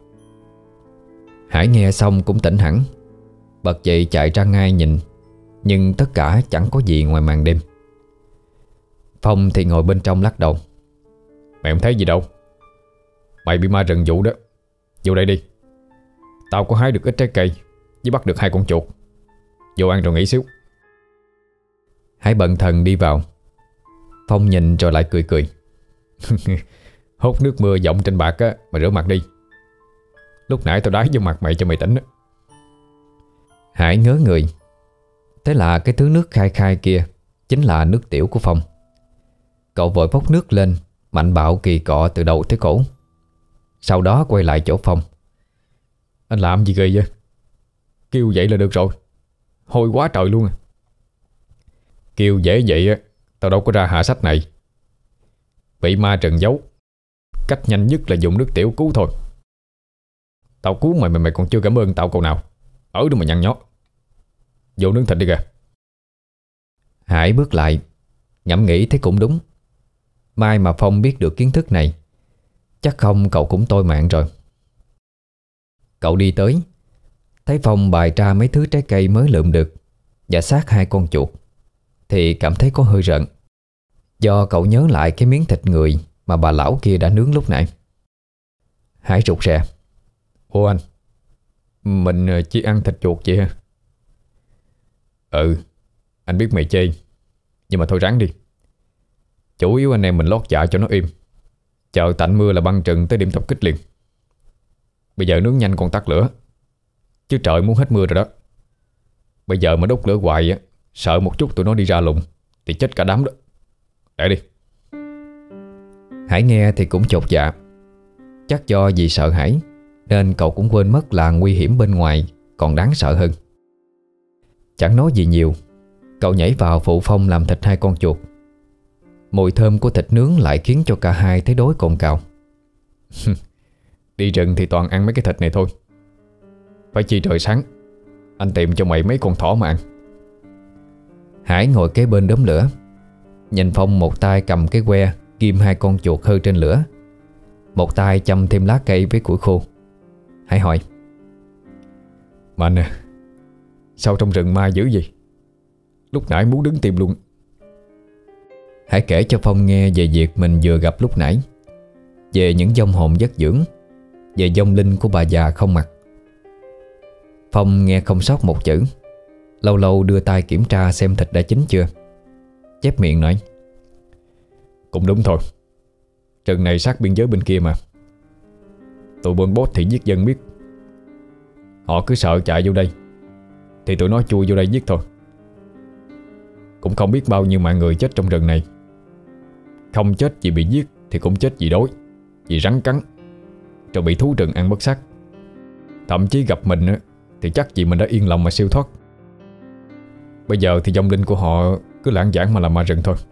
Speaker 1: Hải nghe xong cũng tỉnh hẳn, bật dậy chạy ra ngay nhìn. Nhưng tất cả chẳng có gì ngoài màn đêm. Phong thì ngồi bên trong lắc đầu.
Speaker 2: Mày không thấy gì đâu. Mày bị ma rừng dụ đó. Vô đây đi. Tao có hái được ít trái cây với bắt được hai con chuột. Vô ăn rồi nghỉ xíu.
Speaker 1: Hải bận thần đi vào. Phong nhìn rồi lại cười cười.
Speaker 2: Hốt nước mưa dọng trên bạc á, mà rửa mặt đi. Lúc nãy tao đái vô mặt mày cho mày tỉnh á.
Speaker 1: Hải ngớ người. Thế là cái thứ nước khai khai kia chính là nước tiểu của Phong. Cậu vội bốc nước lên, mạnh bạo kỳ cọ từ đầu tới cổ. Sau đó quay lại chỗ Phong.
Speaker 2: Anh làm gì ghê vậy? Kêu vậy là được rồi. Hôi quá trời luôn à. Kêu dễ vậy á, tao đâu có ra hạ sách này. Bị ma trần giấu, cách nhanh nhất là dùng nước tiểu cứu thôi. Tao cứu mày mà mày còn chưa cảm ơn tao câu nào. Ở đó mà nhăn nhó. Vô nướng thịt đi kìa.
Speaker 1: Hải bước lại, ngẫm nghĩ thấy cũng đúng. Mai mà Phong biết được kiến thức này, chắc không cậu cũng tôi mạng rồi. Cậu đi tới, thấy Phong bày ra mấy thứ trái cây mới lượm được và xác hai con chuột, thì cảm thấy có hơi rợn. Do cậu nhớ lại cái miếng thịt người mà bà lão kia đã nướng lúc nãy. Hải rụt rè.
Speaker 2: Ủa anh, mình chỉ ăn thịt chuột vậy hả? Ừ, anh biết mày chê, nhưng mà thôi ráng đi. Chủ yếu anh em mình lót dạ cho nó im. Chờ tạnh mưa là băng trừng tới điểm tập kích liền. Bây giờ nướng nhanh còn tắt lửa, chứ trời muốn hết mưa rồi đó. Bây giờ mà đốt lửa hoài á, sợ một chút tụi nó đi ra lùng thì chết cả đám đó. Để đi.
Speaker 1: Hải nghe thì cũng chột dạ. Chắc do vì sợ hãi nên cậu cũng quên mất là nguy hiểm bên ngoài còn đáng sợ hơn. Chẳng nói gì nhiều, cậu nhảy vào phụ Phong làm thịt hai con chuột. Mùi thơm của thịt nướng lại khiến cho cả hai thấy đói cồn cào.
Speaker 2: Đi rừng thì toàn ăn mấy cái thịt này thôi. Phải chi trời sáng anh tìm cho mày mấy con thỏ mà ăn.
Speaker 1: Hải ngồi kế bên đốm lửa, nhìn Phong một tay cầm cái que ghim hai con chuột hơ trên lửa, một tay châm thêm lá cây với củi khô. Hải hỏi:
Speaker 2: Mà nè, sao trong rừng ma dữ gì? Lúc nãy muốn đứng tìm luôn.
Speaker 1: Hải kể cho Phong nghe về việc mình vừa gặp lúc nãy, về những vong hồn giấc dưỡng, về vong linh của bà già không mặt. Phong nghe không sót một chữ, lâu lâu đưa tay kiểm tra xem thịt đã chín chưa, chép miệng nói:
Speaker 2: Cũng đúng thôi. Rừng này sát biên giới bên kia mà. Tụi Pol Pot thì giết dân biết. Họ cứ sợ chạy vô đây thì tụi nó chui vô đây giết thôi. Cũng không biết bao nhiêu mạng người chết trong rừng này. Không chết vì bị giết thì cũng chết vì đói, vì rắn cắn, rồi bị thú rừng ăn mất xác. Thậm chí gặp mình thì chắc gì mình đã yên lòng mà siêu thoát. Bây giờ thì vong linh của họ cứ lãng vãng mà làm ma rừng thôi.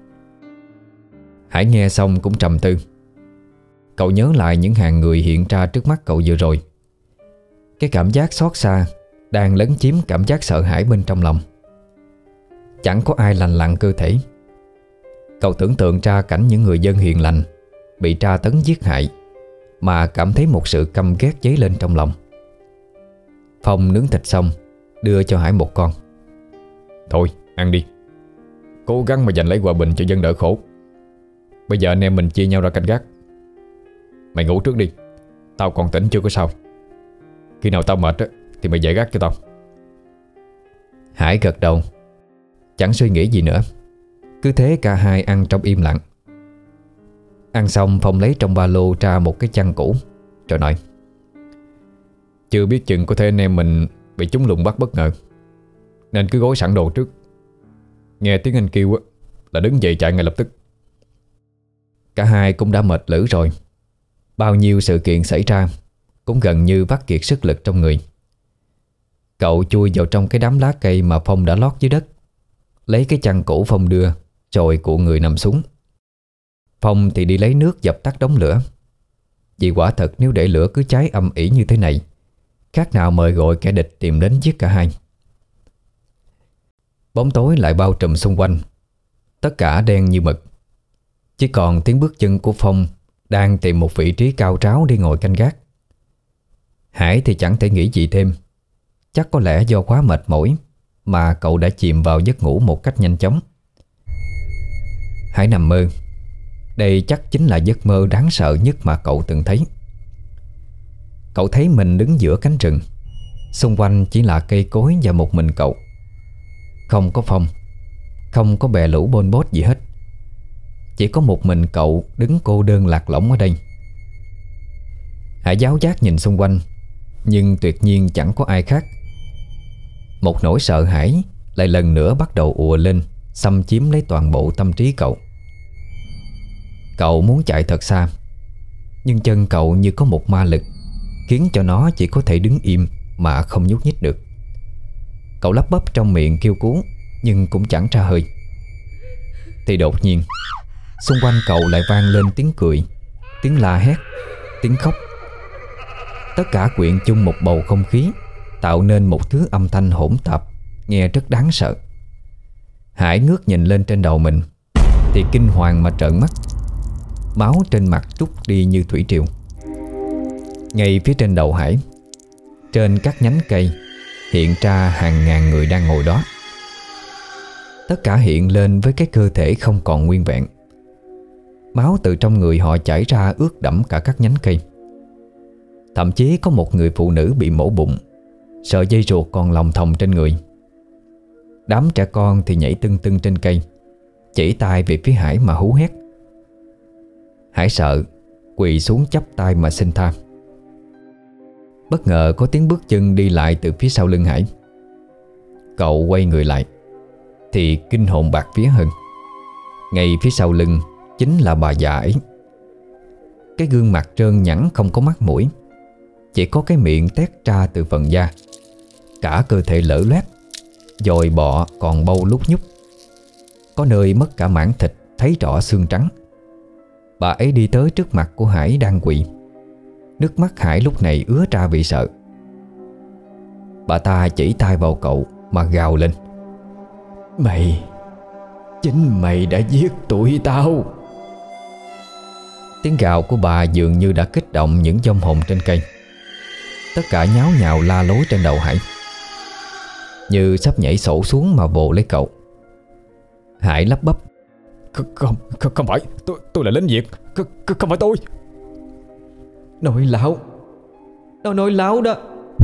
Speaker 1: Hải nghe xong cũng trầm tư. Cậu nhớ lại những hàng người hiện ra trước mắt cậu vừa rồi. Cái cảm giác xót xa đang lấn chiếm cảm giác sợ hãi bên trong lòng. Chẳng có ai lành lặn cơ thể. Cậu tưởng tượng ra cảnh những người dân hiền lành bị tra tấn giết hại mà cảm thấy một sự căm ghét dấy lên trong lòng. Phong nướng thịt xong đưa cho Hải một con.
Speaker 2: Thôi ăn đi. Cố gắng mà giành lấy hòa bình cho dân đỡ khổ. Bây giờ anh em mình chia nhau ra canh gác. Mày ngủ trước đi, tao còn tỉnh chưa có sao. Khi nào tao mệt á thì mày dậy gác cho tao.
Speaker 1: Hải gật đầu, chẳng suy nghĩ gì nữa. Cứ thế cả hai ăn trong im lặng. Ăn xong Phong lấy trong ba lô ra một cái chăn cũ, rồi nói:
Speaker 2: Chưa biết chừng có thể anh em mình bị chúng lùng bắt bất ngờ, nên cứ gối sẵn đồ trước. Nghe tiếng anh kêu á là đứng dậy chạy ngay lập tức.
Speaker 1: Cả hai cũng đã mệt lử rồi. Bao nhiêu sự kiện xảy ra cũng gần như vắt kiệt sức lực trong người. Cậu chui vào trong cái đám lá cây mà Phong đã lót dưới đất, lấy cái chăn cũ Phong đưa, rồi cuộn người nằm xuống. Phong thì đi lấy nước dập tắt đống lửa. Vì quả thật nếu để lửa cứ cháy âm ỉ như thế này, khác nào mời gọi kẻ địch tìm đến giết cả hai. Bóng tối lại bao trùm xung quanh, tất cả đen như mực. Chỉ còn tiếng bước chân của Phong đang tìm một vị trí cao tráo đi ngồi canh gác. Hải thì chẳng thể nghĩ gì thêm. Chắc có lẽ do quá mệt mỏi mà cậu đã chìm vào giấc ngủ một cách nhanh chóng. Hải nằm mơ. Đây chắc chính là giấc mơ đáng sợ nhất mà cậu từng thấy. Cậu thấy mình đứng giữa cánh rừng, xung quanh chỉ là cây cối và một mình cậu. Không có Phong, không có bè lũ bôn bốt gì hết. Chỉ có một mình cậu đứng cô đơn lạc lõng ở đây. Hải giáo giác nhìn xung quanh, nhưng tuyệt nhiên chẳng có ai khác. Một nỗi sợ hãi lại lần nữa bắt đầu ùa lên, xâm chiếm lấy toàn bộ tâm trí cậu. Cậu muốn chạy thật xa, nhưng chân cậu như có một ma lực khiến cho nó chỉ có thể đứng im mà không nhúc nhích được. Cậu lắp bắp trong miệng kêu cứu, nhưng cũng chẳng ra hơi. Thì đột nhiên, xung quanh cậu lại vang lên tiếng cười, tiếng la hét, tiếng khóc. Tất cả quyện chung một bầu không khí, tạo nên một thứ âm thanh hỗn tạp, nghe rất đáng sợ. Hải ngước nhìn lên trên đầu mình thì kinh hoàng mà trợn mắt. Máu trên mặt trút đi như thủy triều. Ngay phía trên đầu Hải, trên các nhánh cây, hiện ra hàng ngàn người đang ngồi đó. Tất cả hiện lên với cái cơ thể không còn nguyên vẹn. Máu từ trong người họ chảy ra ướt đẫm cả các nhánh cây. Thậm chí có một người phụ nữ bị mổ bụng, sợi dây ruột còn lòng thòng trên người. Đám trẻ con thì nhảy tưng tưng trên cây, chỉ tay về phía Hải mà hú hét. Hải sợ, quỳ xuống chắp tay mà xin tha. Bất ngờ có tiếng bước chân đi lại từ phía sau lưng Hải. Cậu quay người lại thì kinh hồn bạt vía hơn. Ngay phía sau lưng chính là bà già ấy. Cái gương mặt trơn nhẵn không có mắt mũi, chỉ có cái miệng tét ra từ phần da. Cả cơ thể lở loét, dồi bọ còn bâu lúc nhúc. Có nơi mất cả mảng thịt, thấy rõ xương trắng. Bà ấy đi tới trước mặt của Hải đang quỳ. Nước mắt Hải lúc này ứa ra vì sợ. Bà ta chỉ tay vào cậu mà gào lên: "Mày, chính mày đã giết tụi tao." Tiếng gào của bà dường như đã kích động những vong hồn trên cây. Tất cả nháo nhào la lối trên đầu Hải, như sắp nhảy sổ xuống mà vồ lấy cậu. Hải lắp bắp: Không, không, không phải, tôi tôi là lính Việt, không, không phải tôi. Nội lão, nó nội lão đó.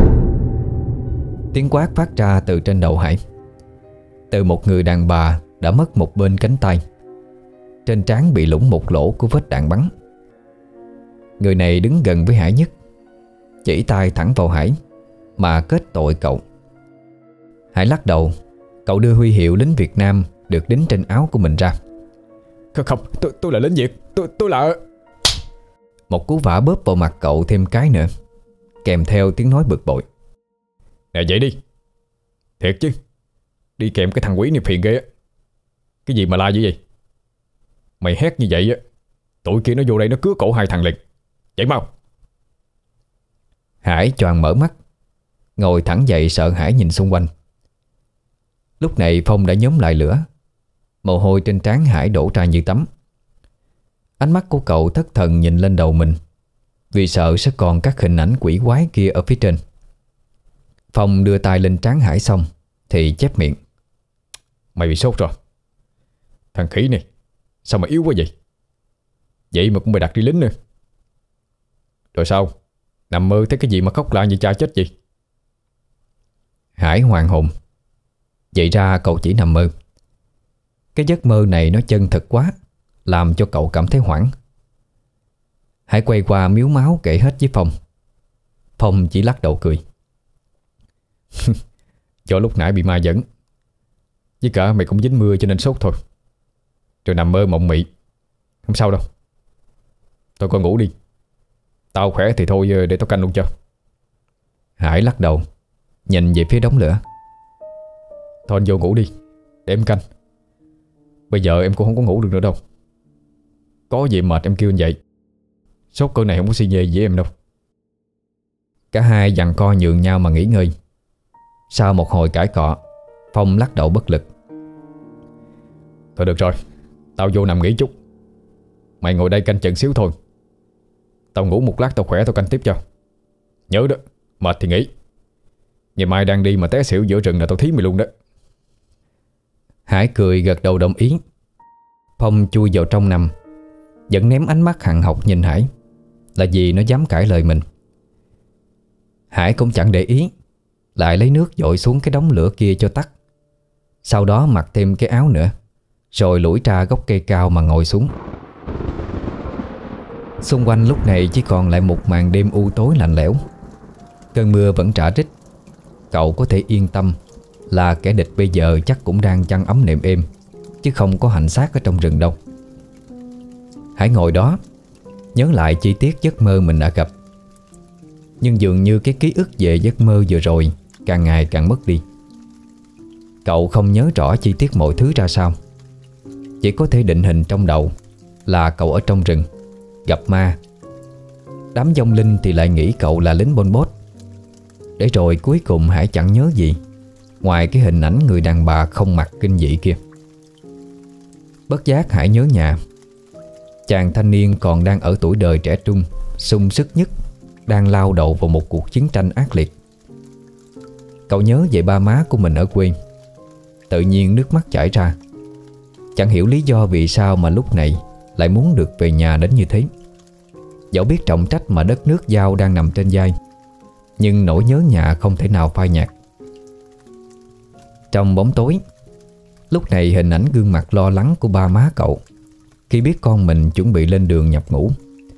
Speaker 1: Tiếng quát phát ra từ trên đầu Hải, từ một người đàn bà đã mất một bên cánh tay. Trên trán bị lủng một lỗ của vết đạn bắn. Người này đứng gần với Hải nhất, chỉ tay thẳng vào Hải mà kết tội cậu. Hải lắc đầu. Cậu đưa huy hiệu lính Việt Nam được đính trên áo của mình ra. Không, không, tôi, tôi là lính Việt, tôi, tôi là... Một cú vả bóp vào mặt cậu thêm cái nữa, kèm theo tiếng nói bực bội: Nè vậy đi, thiệt chứ, đi kèm cái thằng quỷ này phiền ghê á. Cái gì mà la dữ vậy? Mày hét như vậy á, tụi kia nó vô đây nó cứa cổ hai thằng liền. Chạy mau. Hải choàng mở mắt, ngồi thẳng dậy sợ hãi nhìn xung quanh. Lúc này Phong đã nhóm lại lửa. Mồ hôi trên trán Hải đổ ra như tắm. Ánh mắt của cậu thất thần nhìn lên đầu mình, vì sợ sẽ còn các hình ảnh quỷ quái kia ở phía trên. Phong đưa tay lên trán Hải xong thì chép miệng: Mày bị sốt rồi. Thằng khỉ này sao mà yếu quá vậy? Vậy mà cũng mày đặt đi lính nữa. Rồi sao? Nằm mơ thấy cái gì mà khóc la như cha chết gì? Hải hoàn hồn. Vậy ra cậu chỉ nằm mơ. Cái giấc mơ này nó chân thật quá, làm cho cậu cảm thấy hoảng. Hải quay qua miếu máu kể hết với Phong. Phong chỉ lắc đầu cười. Do lúc nãy bị ma dẫn, với cả mày cũng dính mưa cho nên sốt thôi. Rồi nằm mơ mộng mị. Không sao đâu. Thôi con ngủ đi. Tao khỏe thì thôi để tao canh luôn cho. Hải lắc đầu, nhìn về phía đống lửa. Thôi anh vô ngủ đi, để em canh. Bây giờ em cũng không có ngủ được nữa đâu. Có gì mệt em kêu anh dậy. Sốt cơn này không có xi nhê với em đâu. Cả hai giằng co nhường nhau mà nghỉ ngơi. Sau một hồi cãi cọ, Phong lắc đầu bất lực. Thôi được rồi, tao vô nằm nghỉ chút.
Speaker 2: Mày ngồi đây canh chừng xíu thôi. Tao ngủ một lát tao khỏe tao canh tiếp cho. Nhớ đó, mệt thì nghỉ. Ngày mai đang đi mà té xỉu giữa rừng là tao thí mày luôn đó.
Speaker 1: Hải cười gật đầu đồng ý. Phong chui vào trong nằm, vẫn ném ánh mắt hằn học nhìn Hải, là vì nó dám cãi lời mình. Hải cũng chẳng để ý, lại lấy nước dội xuống cái đống lửa kia cho tắt. Sau đó mặc thêm cái áo nữa, rồi lủi ra gốc cây cao mà ngồi xuống. Xung quanh lúc này chỉ còn lại một màn đêm u tối lạnh lẽo. Cơn mưa vẫn rả rích. Cậu có thể yên tâm là kẻ địch bây giờ chắc cũng đang chăn ấm nệm êm, chứ không có hành xác ở trong rừng đâu. Hải ngồi đó, nhớ lại chi tiết giấc mơ mình đã gặp. Nhưng dường như cái ký ức về giấc mơ vừa rồi càng ngày càng mất đi. Cậu không nhớ rõ chi tiết mọi thứ ra sao, chỉ có thể định hình trong đầu là cậu ở trong rừng, gặp ma. Đám vong linh thì lại nghĩ cậu là lính Pol Pot. Để rồi cuối cùng Hải chẳng nhớ gì ngoài cái hình ảnh người đàn bà không mặt kinh dị kia. Bất giác Hải nhớ nhà. Chàng thanh niên còn đang ở tuổi đời trẻ trung, sung sức nhất, đang lao đầu vào một cuộc chiến tranh ác liệt. Cậu nhớ về ba má của mình ở quê. Tự nhiên nước mắt chảy ra. Chẳng hiểu lý do vì sao mà lúc này lại muốn được về nhà đến như thế. Dẫu biết trọng trách mà đất nước giao đang nằm trên vai, nhưng nỗi nhớ nhà không thể nào phai nhạt. Trong bóng tối, lúc này hình ảnh gương mặt lo lắng của ba má cậu khi biết con mình chuẩn bị lên đường nhập ngũ.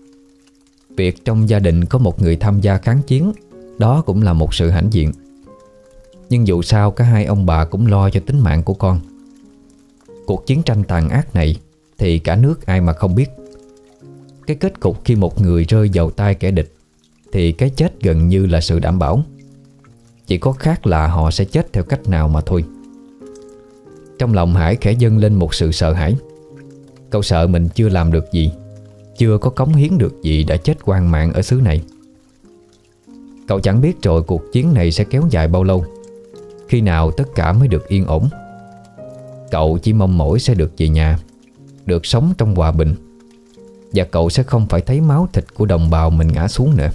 Speaker 1: Việc trong gia đình có một người tham gia kháng chiến, đó cũng là một sự hãnh diện. Nhưng dù sao cả hai ông bà cũng lo cho tính mạng của con. Cuộc chiến tranh tàn ác này thì cả nước ai mà không biết. Cái kết cục khi một người rơi vào tay kẻ địch thì cái chết gần như là sự đảm bảo. Chỉ có khác là họ sẽ chết theo cách nào mà thôi. Trong lòng Hải khẽ dâng lên một sự sợ hãi. Cậu sợ mình chưa làm được gì, chưa có cống hiến được gì đã chết oan mạng ở xứ này. Cậu chẳng biết rồi cuộc chiến này sẽ kéo dài bao lâu, khi nào tất cả mới được yên ổn. Cậu chỉ mong mỏi sẽ được về nhà, được sống trong hòa bình, và cậu sẽ không phải thấy máu thịt của đồng bào mình ngã xuống nữa.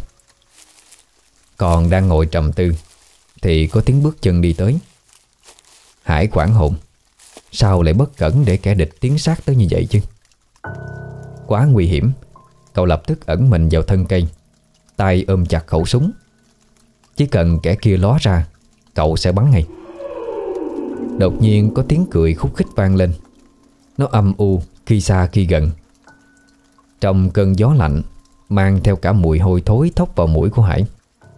Speaker 1: Còn đang ngồi trầm tư thì có tiếng bước chân đi tới. Hải hoảng hồn. Sao lại bất cẩn để kẻ địch tiến sát tới như vậy chứ? Quá nguy hiểm. Cậu lập tức ẩn mình vào thân cây, tay ôm chặt khẩu súng. Chỉ cần kẻ kia ló ra, cậu sẽ bắn ngay. Đột nhiên có tiếng cười khúc khích vang lên. Nó âm u khi xa khi gần. Trong cơn gió lạnh, mang theo cả mùi hôi thối thốc vào mũi của Hải.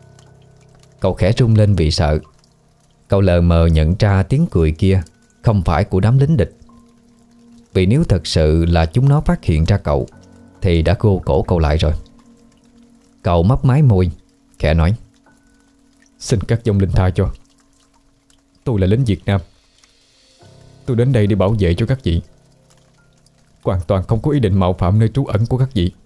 Speaker 1: Cậu khẽ rung lên vì sợ. Cậu lờ mờ nhận ra tiếng cười kia không phải của đám lính địch. Vì nếu thật sự là chúng nó phát hiện ra cậu thì đã gô cổ cậu lại rồi. Cậu mấp máy môi, khẽ nói: "Xin các vong linh tha cho. Tôi là lính Việt Nam. Tôi đến đây để bảo vệ cho các vị. Hoàn toàn không có ý định mạo phạm nơi trú ẩn của các vị."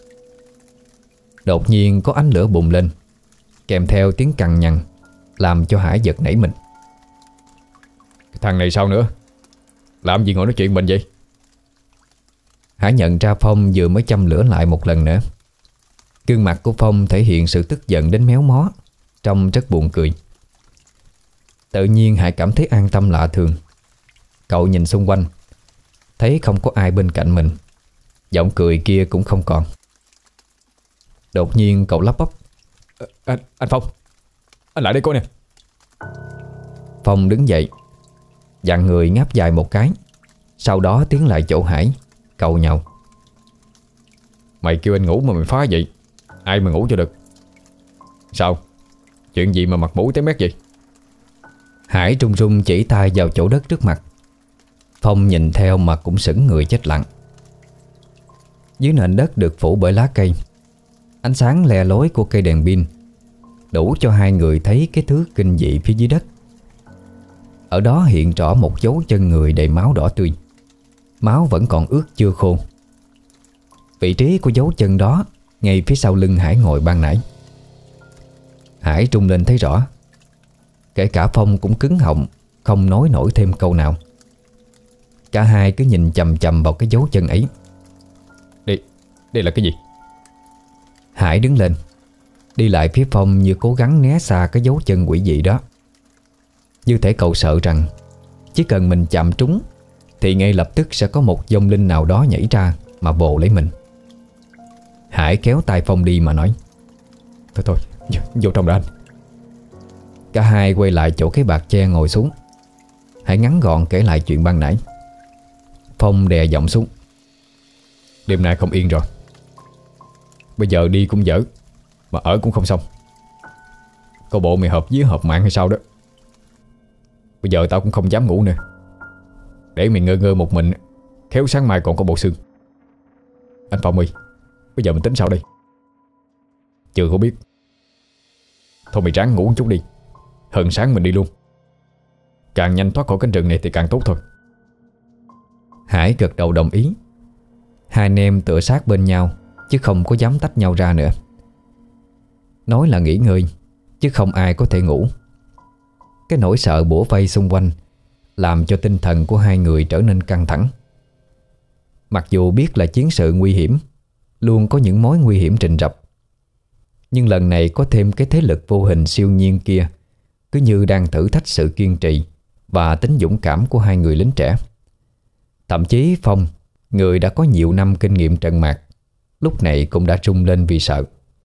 Speaker 1: Đột nhiên có ánh lửa bùng lên, kèm theo tiếng cằn nhằn, làm cho Hải giật nảy mình.
Speaker 2: "Thằng này sao nữa? Làm gì ngồi nói chuyện mình vậy?"
Speaker 1: Hải nhận ra Phong vừa mới châm lửa lại một lần nữa. Gương mặt của Phong thể hiện sự tức giận đến méo mó, trông rất buồn cười. Tự nhiên Hải cảm thấy an tâm lạ thường. Cậu nhìn xung quanh, thấy không có ai bên cạnh mình, giọng cười kia cũng không còn. Đột nhiên cậu lắp bắp:
Speaker 2: à, anh, anh Phong, anh lại đây coi nè."
Speaker 1: Phong đứng dậy, dặn người ngáp dài một cái, sau đó tiến lại chỗ Hải, cầu nhậu:
Speaker 2: "Mày kêu anh ngủ mà mày phá vậy, ai mà ngủ cho được? Sao? Chuyện gì mà mặt mũi té mét vậy?"
Speaker 1: Hải run run chỉ tay vào chỗ đất trước mặt. Phong nhìn theo mà cũng sững người chết lặng. Dưới nền đất được phủ bởi lá cây, ánh sáng le lói của cây đèn pin đủ cho hai người thấy cái thứ kinh dị phía dưới đất. Ở đó hiện rõ một dấu chân người đầy máu đỏ tươi. Máu vẫn còn ướt chưa khô. Vị trí của dấu chân đó ngay phía sau lưng Hải ngồi ban nãy. Hải trung lên thấy rõ. Kể cả Phong cũng cứng họng, không nói nổi thêm câu nào. Cả hai cứ nhìn chằm chằm vào cái dấu chân ấy.
Speaker 2: Đi, Đây là cái gì?
Speaker 1: Hải đứng lên, đi lại phía Phong như cố gắng né xa cái dấu chân quỷ dị đó. Như thể cậu sợ rằng chỉ cần mình chạm trúng thì ngay lập tức sẽ có một vong linh nào đó nhảy ra mà vồ lấy mình. Hải kéo tay Phong đi mà nói:
Speaker 2: Thôi thôi, vô, vô trong đó anh.
Speaker 1: Cả hai quay lại chỗ cái bạt tre ngồi xuống. Hải ngắn gọn kể lại chuyện ban nãy. Phong đè giọng xuống:
Speaker 2: Đêm nay không yên rồi. Bây giờ đi cũng dở, mà ở cũng không xong. Có bộ mày hợp vía hợp mạng hay sao đó. Bây giờ tao cũng không dám ngủ nữa. Để mày ngơ ngơ một mình, khéo sáng mai còn có bộ xương. Anh Phong ơi, bây giờ mình tính sao đây? Chưa có biết. Thôi mày ráng ngủ một chút đi, hừng sáng mình đi luôn. Càng nhanh thoát khỏi cánh rừng này thì càng tốt thôi.
Speaker 1: Hải gật đầu đồng ý. Hai anh em tựa sát bên nhau, chứ không có dám tách nhau ra nữa. Nói là nghỉ ngơi, chứ không ai có thể ngủ. Cái nỗi sợ bủa vây xung quanh làm cho tinh thần của hai người trở nên căng thẳng. Mặc dù biết là chiến sự nguy hiểm, luôn có những mối nguy hiểm rình rập, nhưng lần này có thêm cái thế lực vô hình siêu nhiên kia, cứ như đang thử thách sự kiên trì và tính dũng cảm của hai người lính trẻ. Thậm chí Phong, người đã có nhiều năm kinh nghiệm trận mạc, lúc này cũng đã rung lên vì sợ.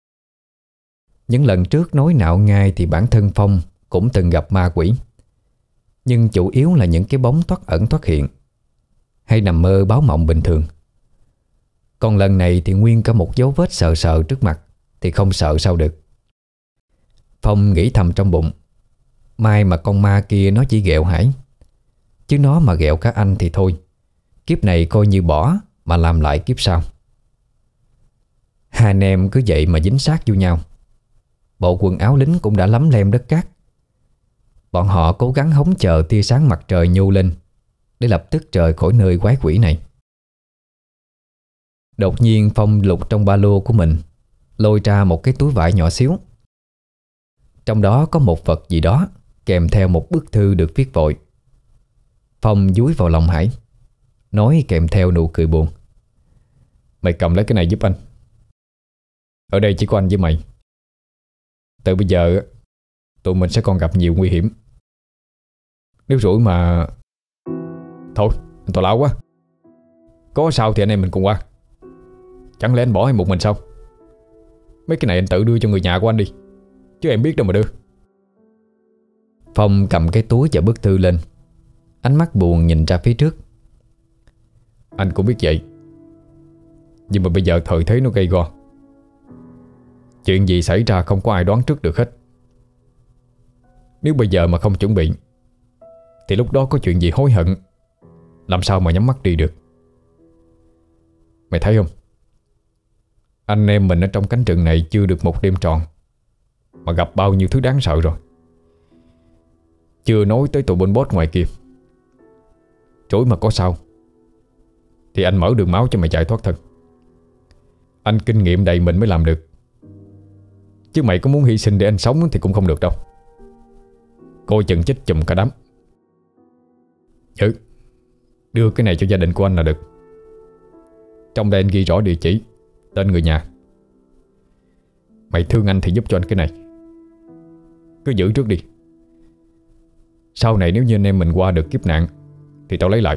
Speaker 1: Những lần trước nói nạo ngay thì bản thân Phong cũng từng gặp ma quỷ, nhưng chủ yếu là những cái bóng thoát ẩn thoát hiện, hay nằm mơ báo mộng bình thường. Còn lần này thì nguyên cả một dấu vết sợ sợ trước mặt, thì không sợ sao được. Phong nghĩ thầm trong bụng: mai mà con ma kia nó chỉ ghẹo Hải, chứ nó mà ghẹo cả anh thì thôi, kiếp này coi như bỏ mà làm lại kiếp sau. Hai anh em cứ vậy mà dính sát vô nhau. Bộ quần áo lính cũng đã lấm lem đất cát. Bọn họ cố gắng hóng chờ tia sáng mặt trời nhô lên để lập tức rời khỏi nơi quái quỷ này. Đột nhiên Phong lục trong ba lô của mình, lôi ra một cái túi vải nhỏ xíu. Trong đó có một vật gì đó, kèm theo một bức thư được viết vội. Phong dúi vào lòng Hải, nói kèm theo nụ cười buồn:
Speaker 2: Mày cầm lấy cái này giúp anh. Ở đây chỉ có anh với mày. Từ bây giờ tụi mình sẽ còn gặp nhiều nguy hiểm. Nếu rủi mà... Thôi, anh tào lao quá. Có sao thì anh em mình cùng qua. Chẳng lẽ anh bỏ em một mình sao? Mấy cái này anh tự đưa cho người nhà của anh đi, chứ em biết đâu mà đưa.
Speaker 1: Phong cầm cái túi và bức thư lên, ánh mắt buồn nhìn ra phía trước.
Speaker 2: Anh cũng biết vậy, nhưng mà bây giờ thời thế nó gay go. Chuyện gì xảy ra không có ai đoán trước được hết. Nếu bây giờ mà không chuẩn bị thì lúc đó có chuyện gì hối hận, làm sao mà nhắm mắt đi được. Mày thấy không, anh em mình ở trong cánh rừng này chưa được một đêm tròn mà gặp bao nhiêu thứ đáng sợ rồi. Chưa nói tới tụi bên boss ngoài kia. Trối mà có sao thì anh mở đường máu cho mày chạy thoát thân. Anh kinh nghiệm đầy mình mới làm được, chứ mày có muốn hy sinh để anh sống thì cũng không được đâu. Coi chừng chết chùm cả đám. Ừ, đưa cái này cho gia đình của anh là được. Trong đây anh ghi rõ địa chỉ, tên người nhà. Mày thương anh thì giúp cho anh cái này. Cứ giữ trước đi. Sau này nếu như anh em mình qua được kiếp nạn thì tao lấy lại.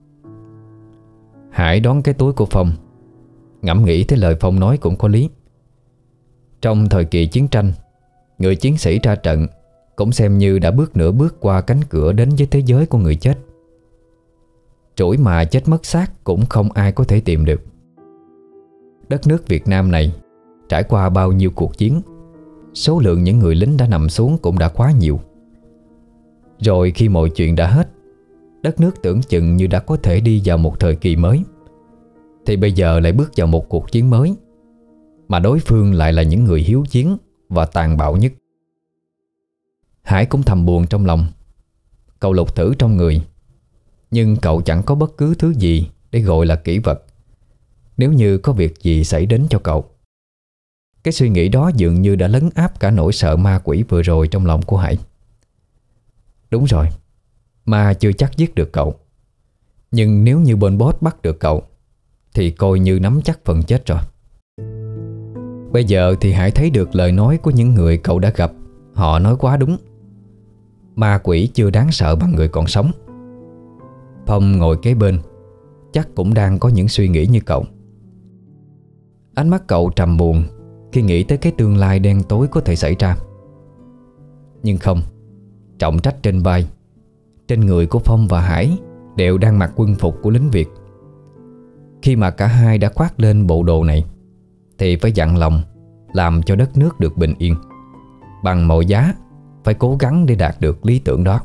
Speaker 1: Hải đón cái túi của Phong, ngẫm nghĩ tới lời Phong nói cũng có lý. Trong thời kỳ chiến tranh, người chiến sĩ ra trận cũng xem như đã bước nửa bước qua cánh cửa đến với thế giới của người chết. Trỗi mà chết mất xác cũng không ai có thể tìm được. Đất nước Việt Nam này trải qua bao nhiêu cuộc chiến, số lượng những người lính đã nằm xuống cũng đã quá nhiều. Rồi khi mọi chuyện đã hết, đất nước tưởng chừng như đã có thể đi vào một thời kỳ mới, thì bây giờ lại bước vào một cuộc chiến mới, mà đối phương lại là những người hiếu chiến và tàn bạo nhất. Hải cũng thầm buồn trong lòng. Cậu lục thử trong người, nhưng cậu chẳng có bất cứ thứ gì để gọi là kỷ vật nếu như có việc gì xảy đến cho cậu. Cái suy nghĩ đó dường như đã lấn áp cả nỗi sợ ma quỷ vừa rồi trong lòng của Hải. Đúng rồi, ma chưa chắc giết được cậu, nhưng nếu như bên boss bắt được cậu thì coi như nắm chắc phần chết rồi. Bây giờ thì Hải thấy được lời nói của những người cậu đã gặp. Họ nói quá đúng. Ma quỷ chưa đáng sợ bằng người còn sống. Phong ngồi kế bên chắc cũng đang có những suy nghĩ như cậu. Ánh mắt cậu trầm buồn khi nghĩ tới cái tương lai đen tối có thể xảy ra. Nhưng không, trọng trách trên vai, trên người của Phong và Hải đều đang mặc quân phục của lính Việt. Khi mà cả hai đã khoác lên bộ đồ này thì phải dặn lòng làm cho đất nước được bình yên. Bằng mọi giá phải cố gắng để đạt được lý tưởng đó.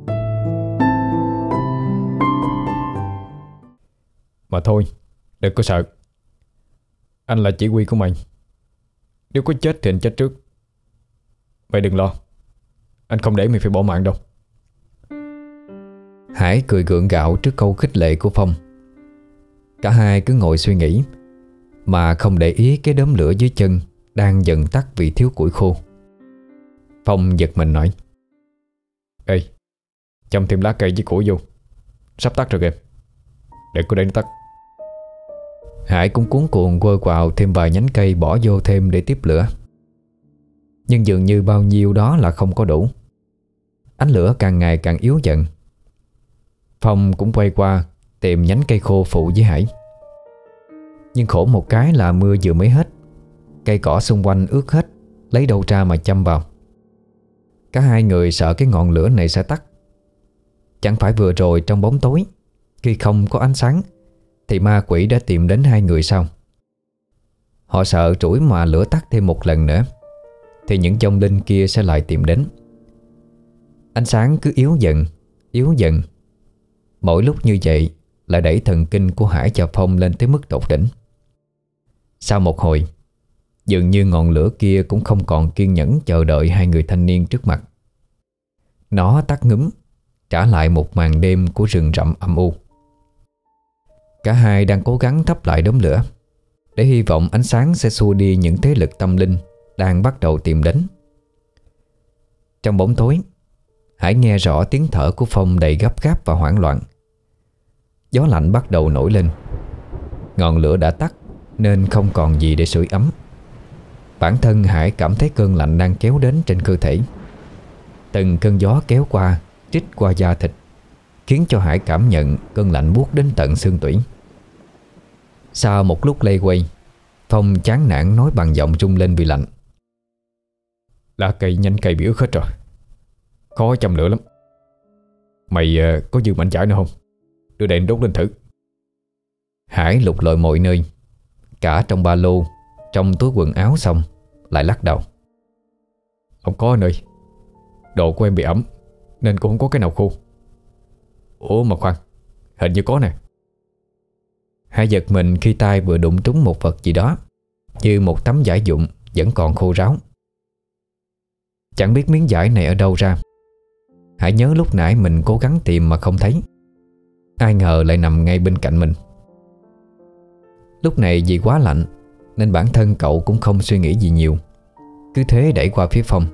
Speaker 2: Mà thôi, đừng có sợ. Anh là chỉ huy của mày. Nếu có chết thì anh chết trước. Mày đừng lo, anh không để mày phải bỏ mạng đâu.
Speaker 1: Hải cười gượng gạo trước câu khích lệ của Phong. Cả hai cứ ngồi suy nghĩ mà không để ý cái đốm lửa dưới chân đang dần tắt vì thiếu củi khô. Phong giật mình nói:
Speaker 2: Ê, châm thêm lá cây với củi vô, sắp tắt rồi kìa, để cô đây nó tắt.
Speaker 1: Hải cũng cuống cuồng quơ quào thêm vài nhánh cây bỏ vô thêm để tiếp lửa. Nhưng dường như bao nhiêu đó là không có đủ. Ánh lửa càng ngày càng yếu dần. Phong cũng quay qua tìm nhánh cây khô phụ với Hải. Nhưng khổ một cái là mưa vừa mới hết, cây cỏ xung quanh ướt hết, lấy đâu ra mà châm vào. Cả hai người sợ cái ngọn lửa này sẽ tắt. Chẳng phải vừa rồi trong bóng tối, khi không có ánh sáng, thì ma quỷ đã tìm đến hai người sao? Họ sợ rủi mà lửa tắt thêm một lần nữa thì những vong linh kia sẽ lại tìm đến. Ánh sáng cứ yếu dần, yếu dần. Mỗi lúc như vậy lại đẩy thần kinh của Hải và Phong lên tới mức tột đỉnh. Sau một hồi, dường như ngọn lửa kia cũng không còn kiên nhẫn chờ đợi hai người thanh niên trước mặt. Nó tắt ngúm, trả lại một màn đêm của rừng rậm âm u. Cả hai đang cố gắng thắp lại đốm lửa để hy vọng ánh sáng sẽ xua đi những thế lực tâm linh đang bắt đầu tìm đến. Trong bóng tối, Hải nghe rõ tiếng thở của Phong đầy gấp gáp và hoảng loạn. Gió lạnh bắt đầu nổi lên. Ngọn lửa đã tắt nên không còn gì để sưởi ấm. Bản thân Hải cảm thấy cơn lạnh đang kéo đến trên cơ thể. Từng cơn gió kéo qua, trích qua da thịt, khiến cho Hải cảm nhận cơn lạnh buốt đến tận xương tủy. Sau một lúc lây quay, Phong chán nản nói bằng giọng rung lên vì lạnh:
Speaker 2: Lá cây nhánh cây bị ướt hết rồi, khó châm lửa lắm. Mày uh, có dư mảnh chải nữa không? Đưa đèn đốt lên thử.
Speaker 1: Hải lục lọi mọi nơi, cả trong ba lô, trong túi quần áo, xong lại lắc đầu:
Speaker 2: Không có anh ơi, đồ của em bị ẩm nên cũng không có cái nào khô. Ủa mà khoan, hình như có nè.
Speaker 1: Hải giật mình khi tay vừa đụng trúng một vật gì đó, như một tấm vải vụn vẫn còn khô ráo. Chẳng biết miếng vải này ở đâu ra. Hải nhớ lúc nãy mình cố gắng tìm mà không thấy, ai ngờ lại nằm ngay bên cạnh mình. Lúc này vì quá lạnh nên bản thân cậu cũng không suy nghĩ gì nhiều, cứ thế đẩy qua phía Phong.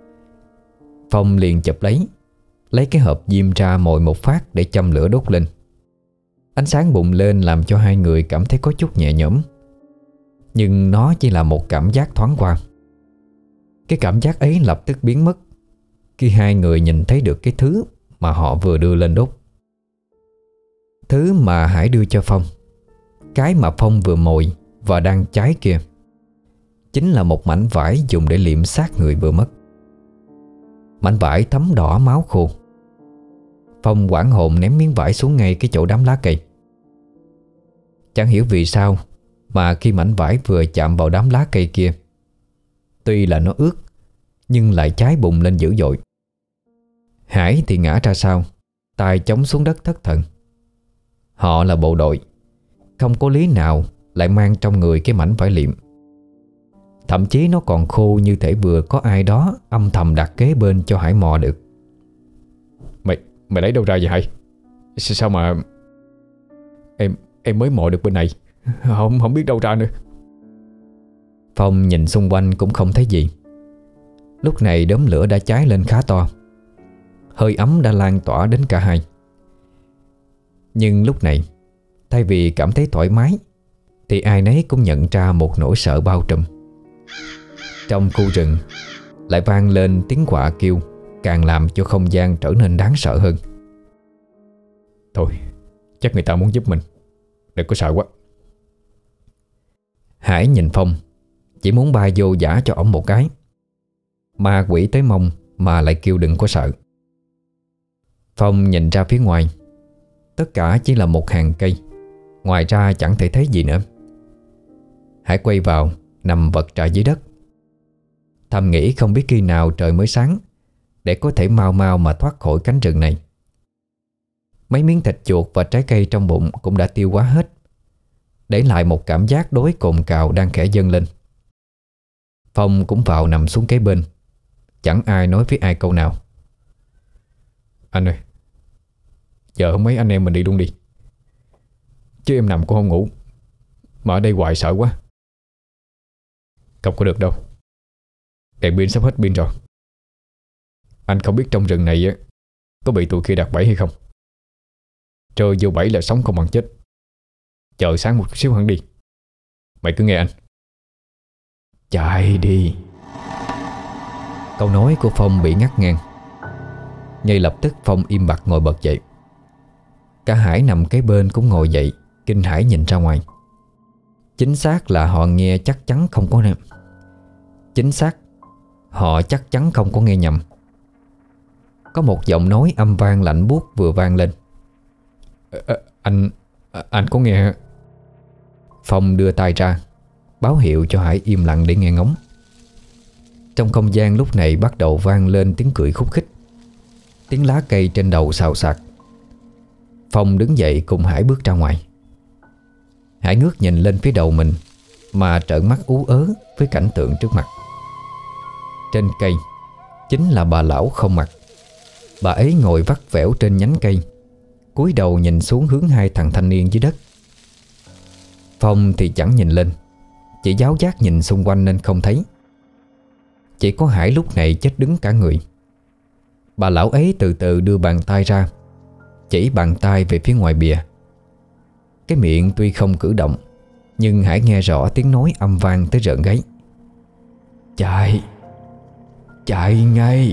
Speaker 1: Phong liền chụp lấy, lấy cái hộp diêm ra mồi một phát để châm lửa đốt lên. Ánh sáng bùng lên làm cho hai người cảm thấy có chút nhẹ nhõm. Nhưng nó chỉ là một cảm giác thoáng qua. Cái cảm giác ấy lập tức biến mất khi hai người nhìn thấy được cái thứ mà họ vừa đưa lên đốt. Thứ mà Hải đưa cho Phong, cái mà Phong vừa mồi và đang cháy kia, chính là một mảnh vải dùng để liệm xác người vừa mất. Mảnh vải thấm đỏ máu khô. Phong hoảng hồn ném miếng vải xuống ngay cái chỗ đám lá cây. Chẳng hiểu vì sao mà khi mảnh vải vừa chạm vào đám lá cây kia, tuy là nó ướt nhưng lại cháy bùng lên dữ dội. Hải thì ngã ra sau, tay chống xuống đất thất thần. Họ là bộ đội, không có lý nào lại mang trong người cái mảnh vải liệm. Thậm chí nó còn khô như thể vừa có ai đó âm thầm đặt kế bên cho Hải mò được.
Speaker 2: Mày Mày lấy đâu ra vậy Hải? Sao mà Em em mới mò được bên này, Không không biết đâu ra nữa.
Speaker 1: Phong nhìn xung quanh cũng không thấy gì. Lúc này đốm lửa đã cháy lên khá to, hơi ấm đã lan tỏa đến cả hai. Nhưng lúc này, thay vì cảm thấy thoải mái thì ai nấy cũng nhận ra một nỗi sợ bao trùm. Trong khu rừng lại vang lên tiếng quạ kêu, càng làm cho không gian trở nên đáng sợ hơn.
Speaker 2: Thôi, chắc người ta muốn giúp mình, đừng có sợ quá.
Speaker 1: Hải nhìn Phong, chỉ muốn bay vô giả cho ổng một cái. Ma quỷ tới mông mà lại kêu đừng có sợ. Phong nhìn ra phía ngoài, tất cả chỉ là một hàng cây, ngoài ra chẳng thể thấy gì nữa. Hải quay vào, nằm vật ra dưới đất, thầm nghĩ không biết khi nào trời mới sáng để có thể mau mau mà thoát khỏi cánh rừng này. Mấy miếng thịt chuột và trái cây trong bụng cũng đã tiêu hóa hết, để lại một cảm giác đói cồn cào đang khẽ dâng lên. Phong cũng vào nằm xuống kế bên, chẳng ai nói với ai câu nào.
Speaker 2: Anh ơi, giờ không mấy anh em mình đi luôn đi, chứ em nằm cũng không ngủ, mà ở đây hoài sợ quá. Không có được đâu, đèn pin sắp hết pin rồi. Anh không biết trong rừng này á có bị tụi kia đặt bẫy hay không. Rơi vô bẫy là sống không bằng chết. Chờ sáng một xíu hẳn đi. Mày cứ nghe anh.
Speaker 1: Chạy đi. Câu nói của Phong bị ngắt ngang. Ngay lập tức Phong im bặt ngồi bật dậy. Cả Hải nằm kế bên cũng ngồi dậy, kinh hãi nhìn ra ngoài. Chính xác là họ nghe chắc chắn không có nhầm. Chính xác Họ chắc chắn không có nghe nhầm. Có một giọng nói âm vang lạnh buốt vừa vang lên.
Speaker 2: à, Anh Anh có nghe?
Speaker 1: Phong đưa tay ra báo hiệu cho Hải im lặng để nghe ngóng. Trong không gian lúc này bắt đầu vang lên tiếng cười khúc khích, tiếng lá cây trên đầu xào xạc. Phong đứng dậy cùng Hải bước ra ngoài. Hải ngước nhìn lên phía đầu mình mà trợn mắt ú ớ với cảnh tượng trước mặt. Trên cây chính là bà lão không mặt. Bà ấy ngồi vắt vẻo trên nhánh cây, cúi đầu nhìn xuống hướng hai thằng thanh niên dưới đất. Phong thì chẳng nhìn lên, chỉ giáo giác nhìn xung quanh nên không thấy. Chỉ có Hải lúc này chết đứng cả người. Bà lão ấy từ từ đưa bàn tay ra, chỉ bàn tay về phía ngoài bìa. Cái miệng tuy không cử động, nhưng Hải nghe rõ tiếng nói âm vang tới rợn gáy. Chạy, chạy ngay.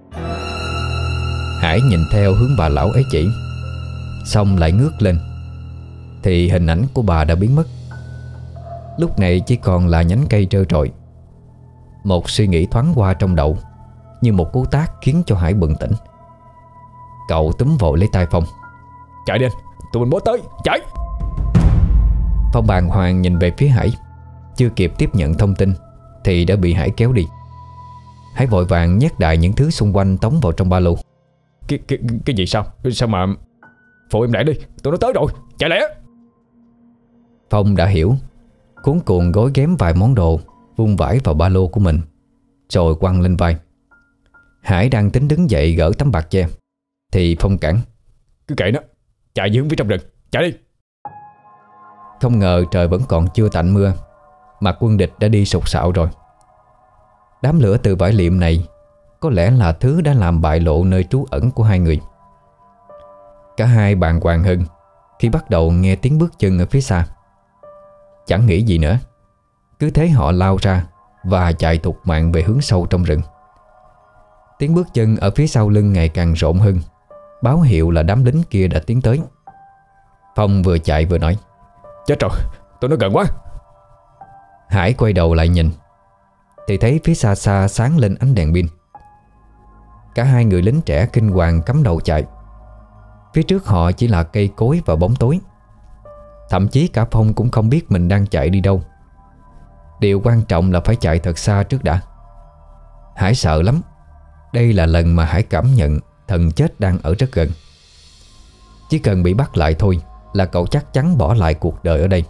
Speaker 1: Hải nhìn theo hướng bà lão ấy chỉ, xong lại ngước lên thì hình ảnh của bà đã biến mất. Lúc này chỉ còn là nhánh cây trơ trọi. Một suy nghĩ thoáng qua trong đầu, như một cú tát khiến cho Hải bừng tỉnh. Cậu túm vội lấy tay Phong.
Speaker 2: Chạy đi anh, tụi mình bó tới, chạy.
Speaker 1: Phong bàng hoàng nhìn về phía Hải, chưa kịp tiếp nhận thông tin thì đã bị Hải kéo đi. Hải vội vàng nhét đại những thứ xung quanh tống vào trong ba lô.
Speaker 2: Cái, cái, cái gì sao? Sao mà... Phụ em lại đi, tụi nó tới rồi, chạy lẹ.
Speaker 1: Phong đã hiểu, cuốn cuồng gói ghém vài món đồ, vung vãi vào ba lô của mình, rồi quăng lên vai. Hải đang tính đứng dậy gỡ tấm bạc che thì Phong cản.
Speaker 2: Cứ kệ nó, chạy dưới phía trong rừng, chạy đi.
Speaker 1: Không ngờ trời vẫn còn chưa tạnh mưa mà quân địch đã đi sục sạo rồi. Đám lửa từ vải liệm này có lẽ là thứ đã làm bại lộ nơi trú ẩn của hai người. Cả hai bàng hoàng hơn khi bắt đầu nghe tiếng bước chân ở phía xa. Chẳng nghĩ gì nữa, cứ thế họ lao ra và chạy thục mạng về hướng sâu trong rừng. Tiếng bước chân ở phía sau lưng ngày càng rộn hơn, báo hiệu là đám lính kia đã tiến tới. Phong vừa chạy vừa nói.
Speaker 2: Chết rồi, tụi nó gần quá.
Speaker 1: Hải quay đầu lại nhìn thì thấy phía xa xa sáng lên ánh đèn pin. Cả hai người lính trẻ kinh hoàng cắm đầu chạy. Phía trước họ chỉ là cây cối và bóng tối. Thậm chí cả Phong cũng không biết mình đang chạy đi đâu. Điều quan trọng là phải chạy thật xa trước đã. Hải sợ lắm. Đây là lần mà Hải cảm nhận thần chết đang ở rất gần. Chỉ cần bị bắt lại thôi là cậu chắc chắn bỏ lại cuộc đời ở đây.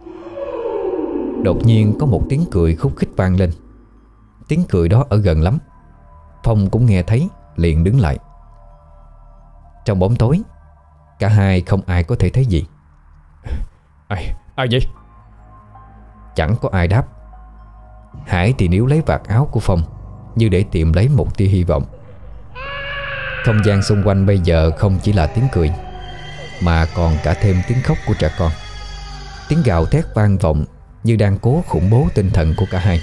Speaker 1: Đột nhiên có một tiếng cười khúc khích vang lên. Tiếng cười đó ở gần lắm, Phong cũng nghe thấy, liền đứng lại. Trong bóng tối, cả hai không ai có thể thấy gì.
Speaker 2: Ai, ai vậy?
Speaker 1: Chẳng có ai đáp. Hải thì níu lấy vạt áo của Phong như để tìm lấy một tia hy vọng. Không gian xung quanh bây giờ không chỉ là tiếng cười, mà còn cả thêm tiếng khóc của trẻ con. Tiếng gào thét vang vọng như đang cố khủng bố tinh thần của cả hai.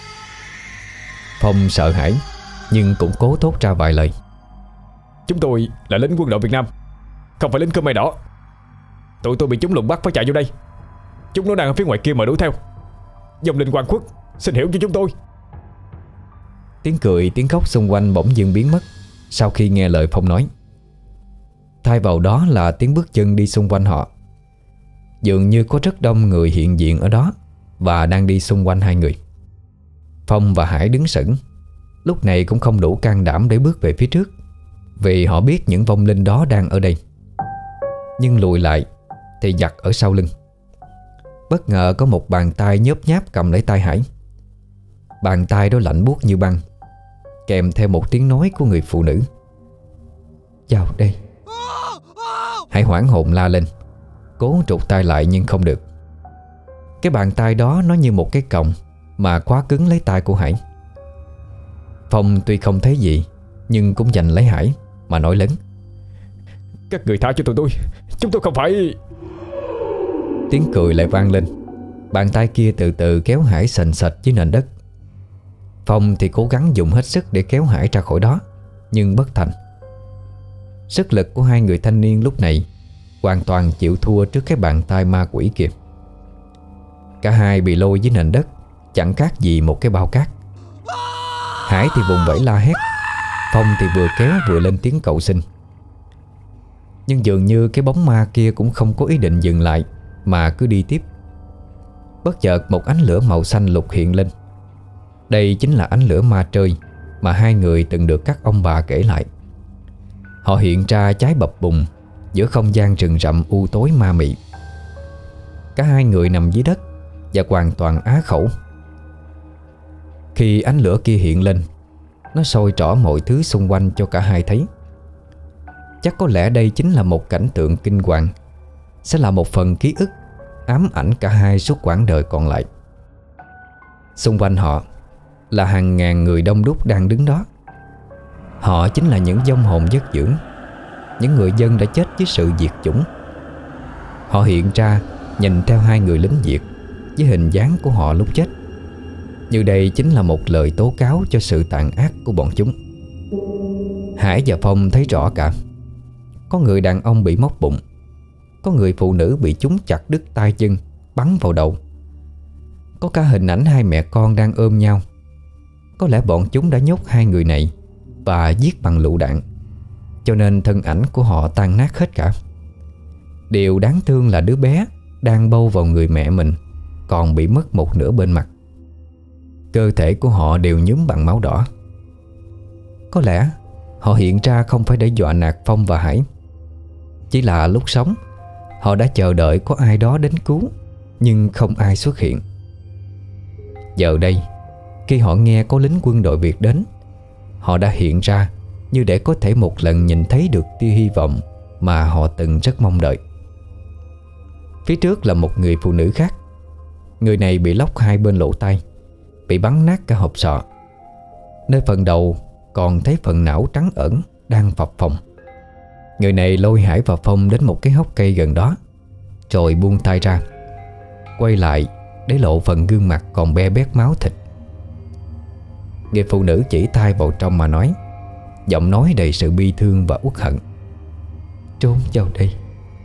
Speaker 1: Phong sợ hãi nhưng cũng cố thốt ra vài lời.
Speaker 2: Chúng tôi là lính quân đội Việt Nam, không phải lính Khmer Đỏ. Tụi tôi bị chúng lùng bắt phải chạy vô đây. Chúng nó đang ở phía ngoài kia mà đuổi theo. Dòng linh Quang Khuất, xin hiểu cho chúng tôi.
Speaker 1: Tiếng cười, tiếng khóc xung quanh bỗng dưng biến mất sau khi nghe lời Phong nói. Thay vào đó là tiếng bước chân đi xung quanh họ. Dường như có rất đông người hiện diện ở đó và đang đi xung quanh hai người. Phong và Hải đứng sững, lúc này cũng không đủ can đảm để bước về phía trước, vì họ biết những vong linh đó đang ở đây. Nhưng lùi lại thì giặc ở sau lưng. Bất ngờ có một bàn tay nhớp nháp cầm lấy tay Hải. Bàn tay đó lạnh buốt như băng, kèm theo một tiếng nói của người phụ nữ. Vào đây. Hải hoảng hồn la lên, cố trục tay lại nhưng không được. Cái bàn tay đó nó như một cái còng mà khóa cứng lấy tay của Hải. Phong tuy không thấy gì nhưng cũng giành lấy Hải mà nói lớn.
Speaker 2: Các người tha cho tụi tôi, chúng tôi không phải...
Speaker 1: Tiếng cười lại vang lên. Bàn tay kia từ từ kéo Hải sền sệt dưới nền đất. Phong thì cố gắng dùng hết sức để kéo Hải ra khỏi đó, nhưng bất thành. Sức lực của hai người thanh niên lúc này hoàn toàn chịu thua trước cái bàn tay ma quỷ kia. Cả hai bị lôi dưới nền đất, chẳng khác gì một cái bao cát. Hải thì vùng vẫy la hét, Phong thì vừa kéo vừa lên tiếng cầu xin. Nhưng dường như cái bóng ma kia cũng không có ý định dừng lại, mà cứ đi tiếp. Bất chợt một ánh lửa màu xanh lục hiện lên. Đây chính là ánh lửa ma trơi mà hai người từng được các ông bà kể lại. Họ hiện ra cháy bập bùng giữa không gian rừng rậm u tối ma mị. Cả hai người nằm dưới đất và hoàn toàn á khẩu. Khi ánh lửa kia hiện lên, nó soi rõ mọi thứ xung quanh cho cả hai thấy. Chắc có lẽ đây chính là một cảnh tượng kinh hoàng, sẽ là một phần ký ức ám ảnh cả hai suốt quãng đời còn lại. Xung quanh họ là hàng ngàn người đông đúc đang đứng đó. Họ chính là những vong hồn vất dưỡng, những người dân đã chết dưới sự diệt chủng. Họ hiện ra nhìn theo hai người lính Việt với hình dáng của họ lúc chết, như đây chính là một lời tố cáo cho sự tàn ác của bọn chúng. Hải và Phong thấy rõ cả. Có người đàn ông bị móc bụng, có người phụ nữ bị chúng chặt đứt tay chân, bắn vào đầu. Có cả hình ảnh hai mẹ con đang ôm nhau. Có lẽ bọn chúng đã nhốt hai người này và giết bằng lựu đạn, cho nên thân ảnh của họ tan nát hết cả. Điều đáng thương là đứa bé đang bâu vào người mẹ mình còn bị mất một nửa bên mặt. Cơ thể của họ đều nhuốm bằng máu đỏ. Có lẽ họ hiện ra không phải để dọa nạt Phong và Hải. Chỉ là lúc sống họ đã chờ đợi có ai đó đến cứu, nhưng không ai xuất hiện. Giờ đây, khi họ nghe có lính quân đội Việt đến, họ đã hiện ra như để có thể một lần nhìn thấy được tia hy vọng mà họ từng rất mong đợi. Phía trước là một người phụ nữ khác. Người này bị lóc hai bên lỗ tai, bị bắn nát cả hộp sọ. Nơi phần đầu còn thấy phần não trắng ẩn đang phập phồng. Người này lôi Hải và Phong đến một cái hốc cây gần đó, rồi buông tay ra, quay lại để lộ phần gương mặt còn be bét máu thịt. Người phụ nữ chỉ tay vào trong mà nói, giọng nói đầy sự bi thương và uất hận. Trốn vào đây.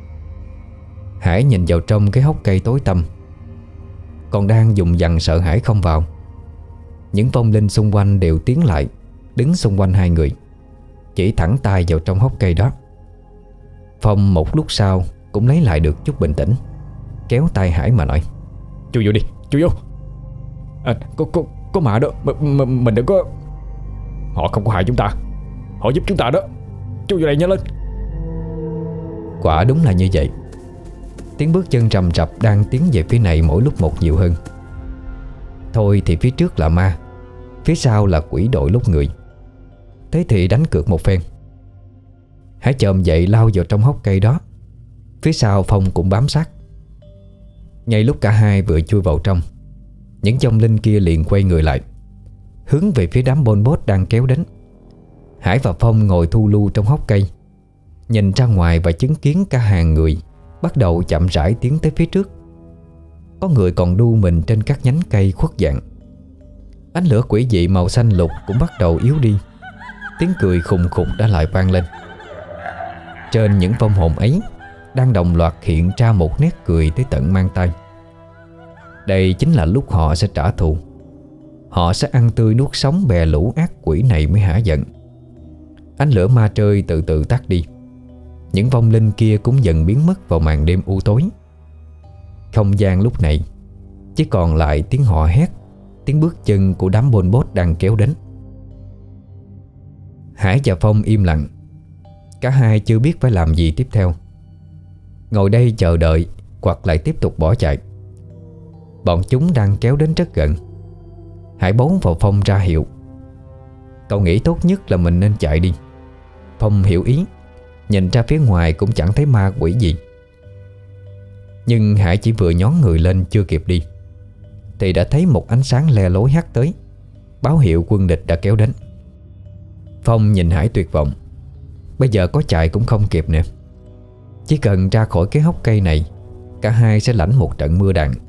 Speaker 1: Hải nhìn vào trong cái hốc cây tối tăm, còn đang dùng dằn sợ hãi không vào. Những vong linh xung quanh đều tiến lại, đứng xung quanh hai người, chỉ thẳng tay vào trong hốc cây đó. Phong một lúc sau cũng lấy lại được chút bình tĩnh, kéo tay Hải mà nói,
Speaker 2: Chui vô đi, chui vô. À, có, có, có mà đó, M m mình đừng có... Họ không có hại chúng ta, họ giúp chúng ta đó. Chui vô đây nhanh lên.
Speaker 1: Quả đúng là như vậy. Tiếng bước chân rầm rập đang tiến về phía này mỗi lúc một nhiều hơn. Thôi thì phía trước là ma, phía sau là quỷ đội lúc người. Thế thì đánh cược một phen. Hải chồm dậy lao vào trong hốc cây đó. Phía sau Phong cũng bám sát. Ngay lúc cả hai vừa chui vào trong, những vong linh kia liền quay người lại, hướng về phía đám Pol Pot đang kéo đến. Hải và Phong ngồi thu lu trong hốc cây, nhìn ra ngoài và chứng kiến cả hàng người bắt đầu chậm rãi tiến tới phía trước. có người còn đu mình trên các nhánh cây khuất dạng. Ánh lửa quỷ dị màu xanh lục cũng bắt đầu yếu đi. Tiếng cười khùng khục đã lại vang lên. Trên những vong hồn ấy đang đồng loạt hiện ra một nét cười tới tận mang tai. Đây chính là lúc họ sẽ trả thù. Họ sẽ ăn tươi nuốt sống bè lũ ác quỷ này mới hả giận. Ánh lửa ma trơi từ từ tắt đi. Những vong linh kia cũng dần biến mất vào màn đêm u tối. Không gian lúc này chỉ còn lại tiếng hò hét, tiếng bước chân của đám bôn bốt đang kéo đến. Hải và Phong im lặng. Cả hai chưa biết phải làm gì tiếp theo. Ngồi đây chờ đợi hoặc lại tiếp tục bỏ chạy. Bọn chúng đang kéo đến rất gần. Hải bấu vào Phong ra hiệu. Cậu nghĩ tốt nhất là mình nên chạy đi. Phong hiểu ý. Nhìn ra phía ngoài cũng chẳng thấy ma quỷ gì. Nhưng Hải chỉ vừa nhón người lên chưa kịp đi thì đã thấy một ánh sáng le lối hắt tới, báo hiệu quân địch đã kéo đến. Phong nhìn Hải tuyệt vọng. Bây giờ có chạy cũng không kịp nữa. Chỉ cần ra khỏi cái hốc cây này, cả hai sẽ lãnh một trận mưa đạn.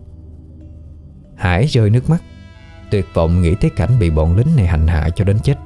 Speaker 1: Hải rơi nước mắt, tuyệt vọng nghĩ tới cảnh bị bọn lính này hành hạ cho đến chết.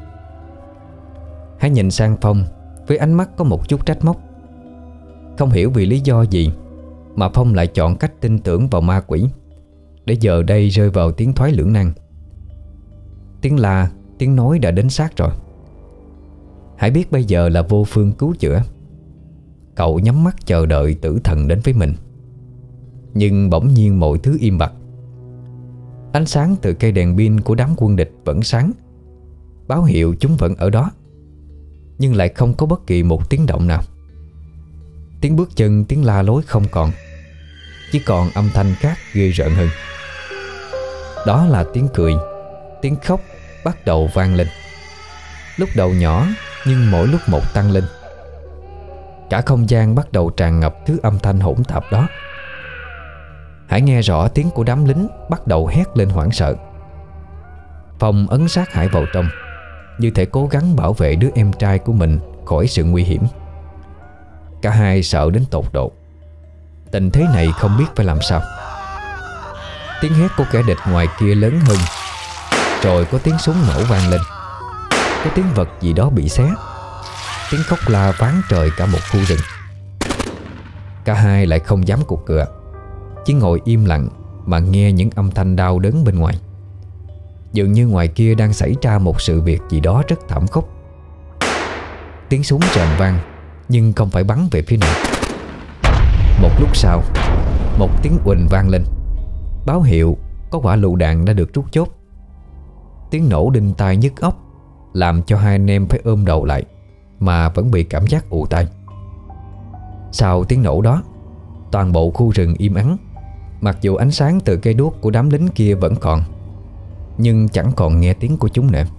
Speaker 1: Hải nhìn sang Phong với ánh mắt có một chút trách móc. Không hiểu vì lý do gì mà Phong lại chọn cách tin tưởng vào ma quỷ, để giờ đây rơi vào tiếng thoái lưỡng nan. Tiếng la, tiếng nói đã đến sát rồi. Hải biết bây giờ là vô phương cứu chữa. Cậu nhắm mắt chờ đợi tử thần đến với mình. Nhưng bỗng nhiên mọi thứ im bặt. Ánh sáng từ cây đèn pin của đám quân địch vẫn sáng, báo hiệu chúng vẫn ở đó. Nhưng lại không có bất kỳ một tiếng động nào. Tiếng bước chân, tiếng la lối không còn. Chỉ còn âm thanh khác ghê rợn hơn. Đó là tiếng cười, tiếng khóc bắt đầu vang lên. Lúc đầu nhỏ, nhưng mỗi lúc một tăng lên. Cả không gian bắt đầu tràn ngập thứ âm thanh hỗn tạp đó. Hải nghe rõ tiếng của đám lính bắt đầu hét lên hoảng sợ. Phong ấn sát Hải vào trong, như thể cố gắng bảo vệ đứa em trai của mình khỏi sự nguy hiểm. Cả hai sợ đến tột độ. Tình thế này không biết phải làm sao. Tiếng hét của kẻ địch ngoài kia lớn hơn. Rồi có tiếng súng nổ vang lên. Có tiếng vật gì đó bị xé. Tiếng khóc la váng trời cả một khu rừng. Cả hai lại không dám cụt cựa, chỉ ngồi im lặng mà nghe những âm thanh đau đớn bên ngoài. Dường như ngoài kia đang xảy ra một sự việc gì đó rất thảm khốc. Tiếng súng rền vang, nhưng không phải bắn về phía này. Một lúc sau, một tiếng uỳnh vang lên, báo hiệu có quả lựu đạn đã được rút chốt. Tiếng nổ đinh tai nhức óc, làm cho hai anh em phải ôm đầu lại, mà vẫn bị cảm giác ù tai. Sau tiếng nổ đó, toàn bộ khu rừng im ắng. Mặc dù ánh sáng từ cây đuốc của đám lính kia vẫn còn, nhưng chẳng còn nghe tiếng của chúng nữa.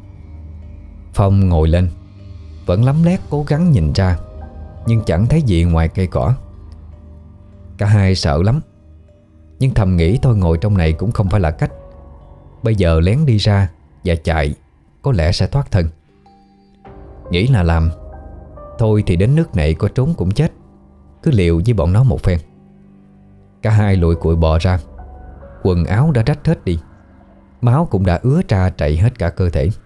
Speaker 1: Phong ngồi lên, vẫn lấm lét cố gắng nhìn ra, nhưng chẳng thấy gì ngoài cây cỏ. Cả hai sợ lắm, nhưng thầm nghĩ thôi ngồi trong này cũng không phải là cách. Bây giờ lén đi ra và chạy có lẽ sẽ thoát thân. Nghĩ là làm. Thôi thì đến nước này có trốn cũng chết, cứ liều với bọn nó một phen. Cả hai lụi cụi bò ra. Quần áo đã rách hết đi, máu cũng đã ứa ra chảy hết cả cơ thể.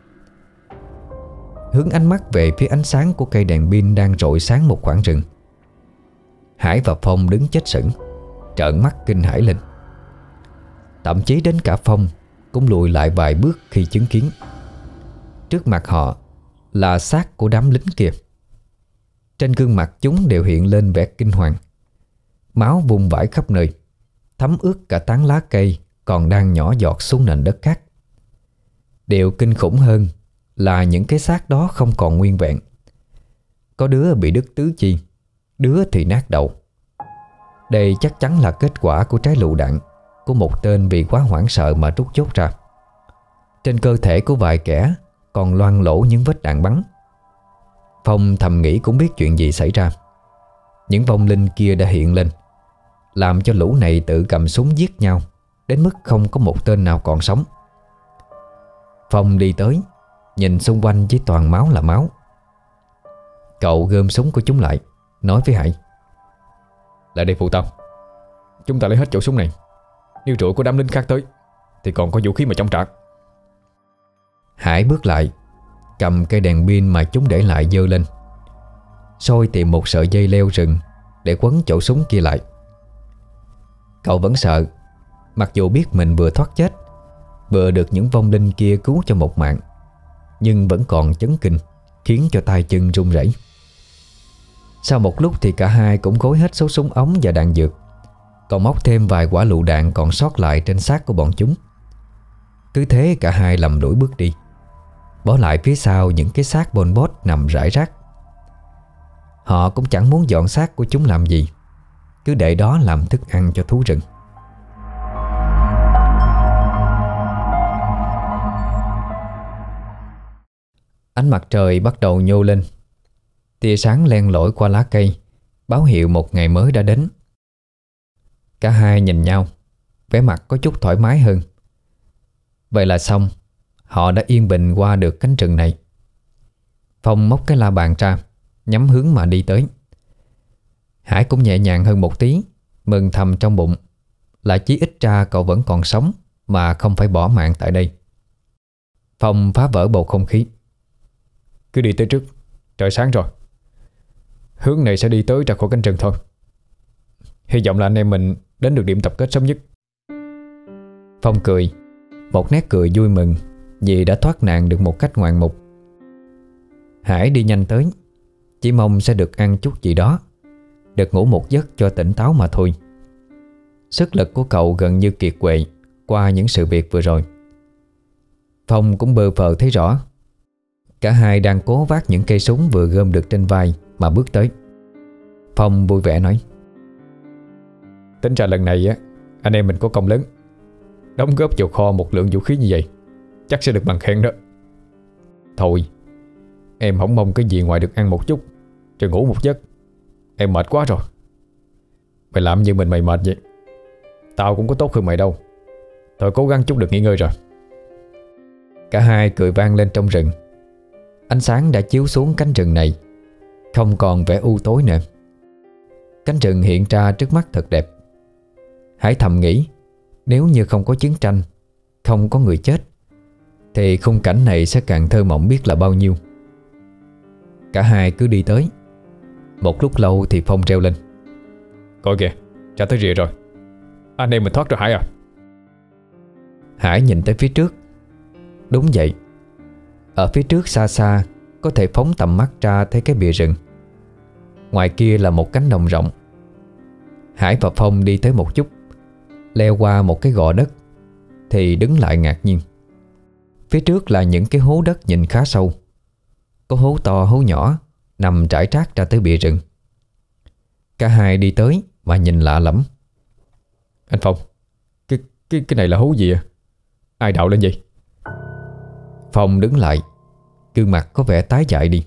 Speaker 1: Hướng ánh mắt về phía ánh sáng của cây đèn pin đang rọi sáng một khoảng rừng. Hải và Phong đứng chết sững, trợn mắt kinh hãi lên. Thậm chí đến cả Phong cũng lùi lại vài bước khi chứng kiến trước mặt họ là xác của đám lính kia. Trên gương mặt chúng đều hiện lên vẻ kinh hoàng. Máu vung vãi khắp nơi, thấm ướt cả tán lá cây còn đang nhỏ giọt xuống nền đất cát. Điều kinh khủng hơn là những cái xác đó không còn nguyên vẹn. Có đứa bị đứt tứ chi, đứa thì nát đầu. Đây chắc chắn là kết quả của trái lựu đạn của một tên vì quá hoảng sợ mà rút chốt ra. Trên cơ thể của vài kẻ còn loang lổ những vết đạn bắn. Phong thầm nghĩ cũng biết chuyện gì xảy ra. Những vong linh kia đã hiện lên, làm cho lũ này tự cầm súng giết nhau, đến mức không có một tên nào còn sống. Phong đi tới, nhìn xung quanh chỉ toàn máu là máu. Cậu gom súng của chúng lại, nói với Hải:
Speaker 2: Lại đây phụ tao, chúng ta lấy hết chỗ súng này, Nếu rủi của đám lính khác tới thì còn có vũ khí mà chống trả.
Speaker 1: Hải bước lại, cầm cây đèn pin mà chúng để lại giơ lên, soi tìm một sợi dây leo rừng để quấn chỗ súng kia lại. Cậu vẫn sợ, mặc dù biết mình vừa thoát chết, vừa được những vong linh kia cứu cho một mạng, nhưng vẫn còn chấn kinh, khiến cho tay chân run rẩy. Sau một lúc thì cả hai cũng gối hết số súng ống và đạn dược, còn móc thêm vài quả lựu đạn còn sót lại trên xác của bọn chúng. Cứ thế cả hai lầm lũi bước đi, bỏ lại phía sau những cái xác Pol Pot nằm rải rác. Họ cũng chẳng muốn dọn xác của chúng làm gì, cứ để đó làm thức ăn cho thú rừng. Ánh mặt trời bắt đầu nhô lên, tia sáng len lỏi qua lá cây, báo hiệu một ngày mới đã đến. Cả hai nhìn nhau, vẻ mặt có chút thoải mái hơn. Vậy là xong, họ đã yên bình qua được cánh rừng này. Phong móc cái la bàn ra, nhắm hướng mà đi tới. Hải cũng nhẹ nhàng hơn một tí, mừng thầm trong bụng, là chí ít ra cậu vẫn còn sống mà không phải bỏ mạng tại đây. Phong phá vỡ bầu không khí.
Speaker 2: Cứ đi tới trước, trời sáng rồi. Hướng này sẽ đi tới ra khỏi cánh rừng thôi. Hy vọng là anh em mình đến được điểm tập kết sớm nhất.
Speaker 1: Phong cười, một nét cười vui mừng vì đã thoát nạn được một cách ngoạn mục. Hải đi nhanh tới, chỉ mong sẽ được ăn chút gì đó, được ngủ một giấc cho tỉnh táo mà thôi. Sức lực của cậu gần như kiệt quệ qua những sự việc vừa rồi. Phong cũng bơ phờ thấy rõ. Cả hai đang cố vác những cây súng vừa gom được trên vai mà bước tới. Phong vui vẻ nói:
Speaker 2: Tính ra lần này á, anh em mình có công lớn, đóng góp vào kho một lượng vũ khí như vậy, chắc sẽ được bằng khen đó. Thôi, em không mong cái gì ngoài được ăn một chút rồi ngủ một giấc. Em mệt quá rồi. Mày làm như mình mày mệt vậy, tao cũng có tốt hơn mày đâu. Thôi cố gắng chút được nghỉ ngơi rồi.
Speaker 1: Cả hai cười vang lên trong rừng. Ánh sáng đã chiếu xuống cánh rừng này, không còn vẻ u tối nữa. Cánh rừng hiện ra trước mắt thật đẹp. Hải thầm nghĩ, nếu như không có chiến tranh, không có người chết, thì khung cảnh này sẽ càng thơ mộng biết là bao nhiêu. Cả hai cứ đi tới. Một lúc lâu thì Phong reo lên:
Speaker 2: Coi kìa, ra tới rìa rồi. Anh em mình thoát rồi Hải à?
Speaker 1: Hải nhìn tới phía trước. Đúng vậy, ở phía trước xa xa có thể phóng tầm mắt ra thấy cái bìa rừng. Ngoài kia là một cánh đồng rộng. Hải và Phong đi tới một chút, leo qua một cái gò đất, thì đứng lại ngạc nhiên. Phía trước là những cái hố đất nhìn khá sâu, có hố to hố nhỏ nằm trải trác ra tới bìa rừng. Cả hai đi tới mà nhìn lạ lẫm.
Speaker 2: Anh Phong, Cái cái cái này là hố gì à? Ai đào lên vậy?
Speaker 1: Phong đứng lại, gương mặt có vẻ tái dại đi.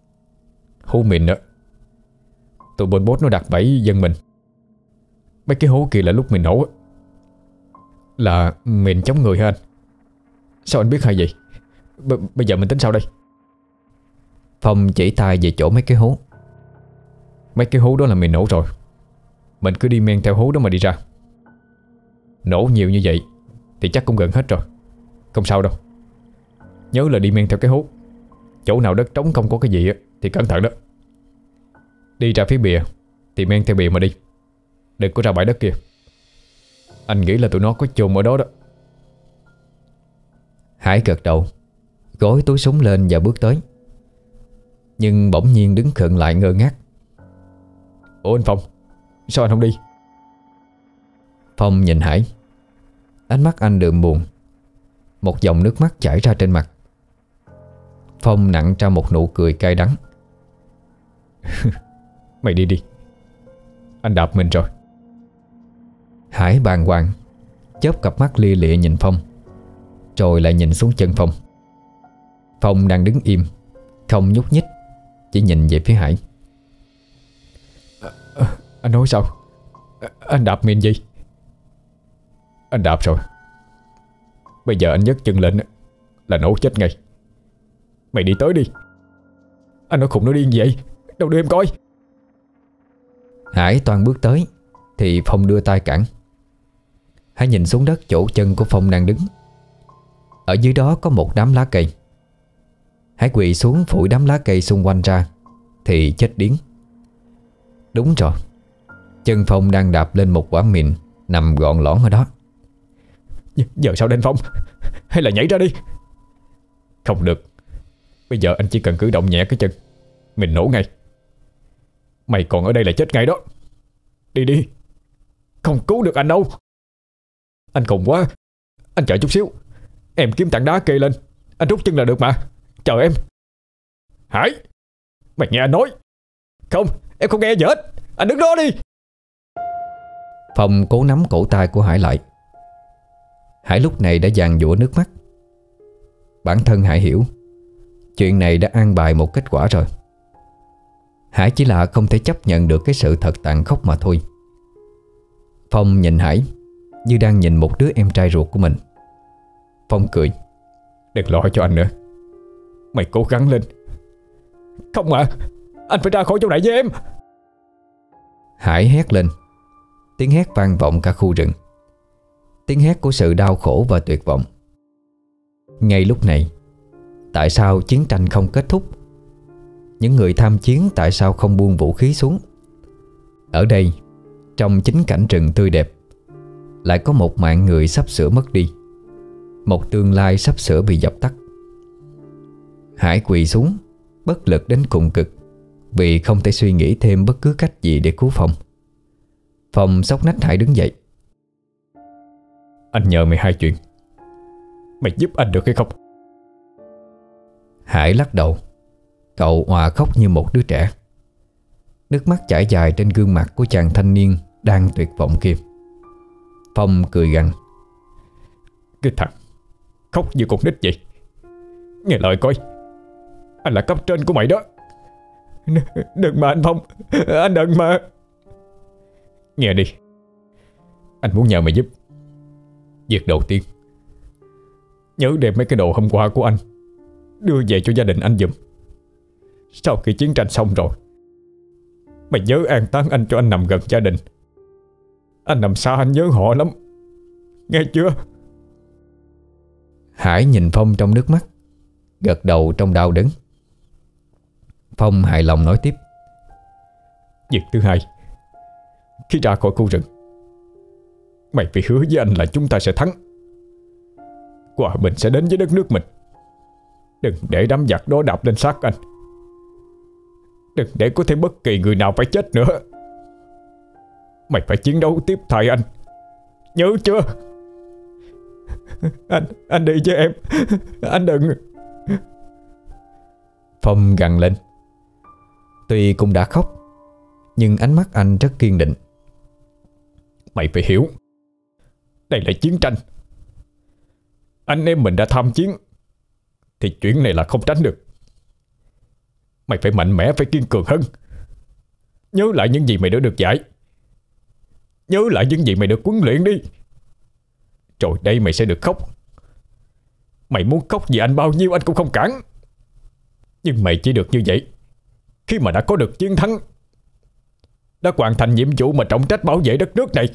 Speaker 2: Hố mìn đó. Tụi Pol Pot nó đặt bẫy dân mình. Mấy cái hố kia là lúc mình nổ á. Là mìn chống người hả anh? Sao anh biết hay vậy? B Bây giờ mình tính sao đây?
Speaker 1: Phong chỉ tay về chỗ mấy cái hố.
Speaker 2: Mấy cái hố đó là mìn nổ rồi. Mình cứ đi men theo hố đó mà đi ra. Nổ nhiều như vậy thì chắc cũng gần hết rồi. Không sao đâu. Nhớ là đi men theo cái hố. Chỗ nào đất trống không có cái gì á thì cẩn thận đó. Đi ra phía bìa thì men theo bìa mà đi, đừng có ra bãi đất kia. Anh nghĩ là tụi nó có chôn ở đó đó.
Speaker 1: Hải gật đầu, gối túi súng lên và bước tới. Nhưng bỗng nhiên đứng khựng lại ngơ ngác.
Speaker 2: Ủa anh Phong, sao anh không đi?
Speaker 1: Phong nhìn Hải. Ánh mắt anh đượm buồn, một dòng nước mắt chảy ra trên mặt. Phong nặn ra một nụ cười cay đắng.
Speaker 2: Mày đi đi, anh đạp mình rồi.
Speaker 1: Hải bàng hoàng, chớp cặp mắt lia lịa nhìn Phong, rồi lại nhìn xuống chân Phong. Phong đang đứng im, không nhúc nhích, chỉ nhìn về phía Hải.
Speaker 2: à, à, Anh nói sao? à, Anh đạp mình gì? Anh đạp rồi. Bây giờ anh nhấc chân lên là nổ chết ngay. Mày đi tới đi. Anh nói khùng nó điên gì vậy? Đâu đưa em coi.
Speaker 1: Hải toan bước tới thì Phong đưa tay cản. Hải nhìn xuống đất chỗ chân của Phong đang đứng. Ở dưới đó có một đám lá cây. Hải quỳ xuống phủi đám lá cây xung quanh ra thì chết điếng. Đúng rồi, chân Phong đang đạp lên một quả mìn nằm gọn lõn ở đó.
Speaker 2: Giờ sao đến Phong? Hay là nhảy ra đi? Không được. Bây giờ anh chỉ cần cử động nhẹ cái chân, mình nổ ngay. Mày còn ở đây là chết ngay đó. Đi đi, không cứu được anh đâu. Anh khùng quá. Anh chờ chút xíu, em kiếm tảng đá kê lên, anh rút chân là được mà. Chờ em. Hải, mày nghe anh nói. Không, em không nghe gì hết. Anh đứng đó đi.
Speaker 1: Phong cố nắm cổ tay của Hải lại. Hải lúc này đã giàn giụa nước mắt. Bản thân Hải hiểu chuyện này đã an bài một kết quả rồi. Hải chỉ là không thể chấp nhận được cái sự thật tàn khốc mà thôi. Phong nhìn Hải như đang nhìn một đứa em trai ruột của mình. Phong cười.
Speaker 2: Đừng lo cho anh nữa, mày cố gắng lên. Không à, anh phải ra khỏi chỗ này với em.
Speaker 1: Hải hét lên. Tiếng hét vang vọng cả khu rừng. Tiếng hét của sự đau khổ và tuyệt vọng. Ngay lúc này, tại sao chiến tranh không kết thúc? Những người tham chiến tại sao không buông vũ khí xuống? Ở đây, trong chính cảnh rừng tươi đẹp, lại có một mạng người sắp sửa mất đi, một tương lai sắp sửa bị dập tắt. Hải quỳ xuống, bất lực đến cùng cực, vì không thể suy nghĩ thêm bất cứ cách gì để cứu Phong. Phong xốc nách Hải đứng dậy.
Speaker 2: Anh nhờ mày hai chuyện, mày giúp anh được hay không?
Speaker 1: Hải lắc đầu. Cậu òa khóc như một đứa trẻ. Nước mắt chảy dài trên gương mặt của chàng thanh niên đang tuyệt vọng kia. Phong cười gằn.
Speaker 2: Cái thằng khóc như con nít vậy. Nghe lời coi, anh là cấp trên của mày đó. Đừng mà anh Phong, anh đừng mà. Nghe đi, anh muốn nhờ mày giúp. Việc đầu tiên, nhớ đem mấy cái đồ hôm qua của anh đưa về cho gia đình anh giùm. Sau khi chiến tranh xong rồi, mày nhớ an táng anh cho anh nằm gần gia đình. Anh nằm xa anh nhớ họ lắm, nghe chưa?
Speaker 1: Hải nhìn Phong trong nước mắt, gật đầu trong đau đớn. Phong hài lòng nói tiếp.
Speaker 2: Việc thứ hai, khi ra khỏi khu rừng, mày phải hứa với anh là chúng ta sẽ thắng. Hòa bình sẽ đến với đất nước mình. Đừng để đám giặc đó đạp lên xác anh. Đừng để có thêm bất kỳ người nào phải chết nữa. Mày phải chiến đấu tiếp thay anh, nhớ chưa? Anh, anh đi với em. Anh đừng.
Speaker 1: Phong gằn lên. Tuy cũng đã khóc, nhưng ánh mắt anh rất kiên định.
Speaker 2: Mày phải hiểu, đây là chiến tranh. Anh em mình đã tham chiến, thì chuyện này là không tránh được. Mày phải mạnh mẽ, phải kiên cường hơn. Nhớ lại những gì mày đã được dạy. Nhớ lại những gì mày được huấn luyện đi. Rồi đây mày sẽ được khóc. Mày muốn khóc vì anh bao nhiêu anh cũng không cản. Nhưng mày chỉ được như vậy khi mà đã có được chiến thắng, đã hoàn thành nhiệm vụ mà trọng trách bảo vệ đất nước này.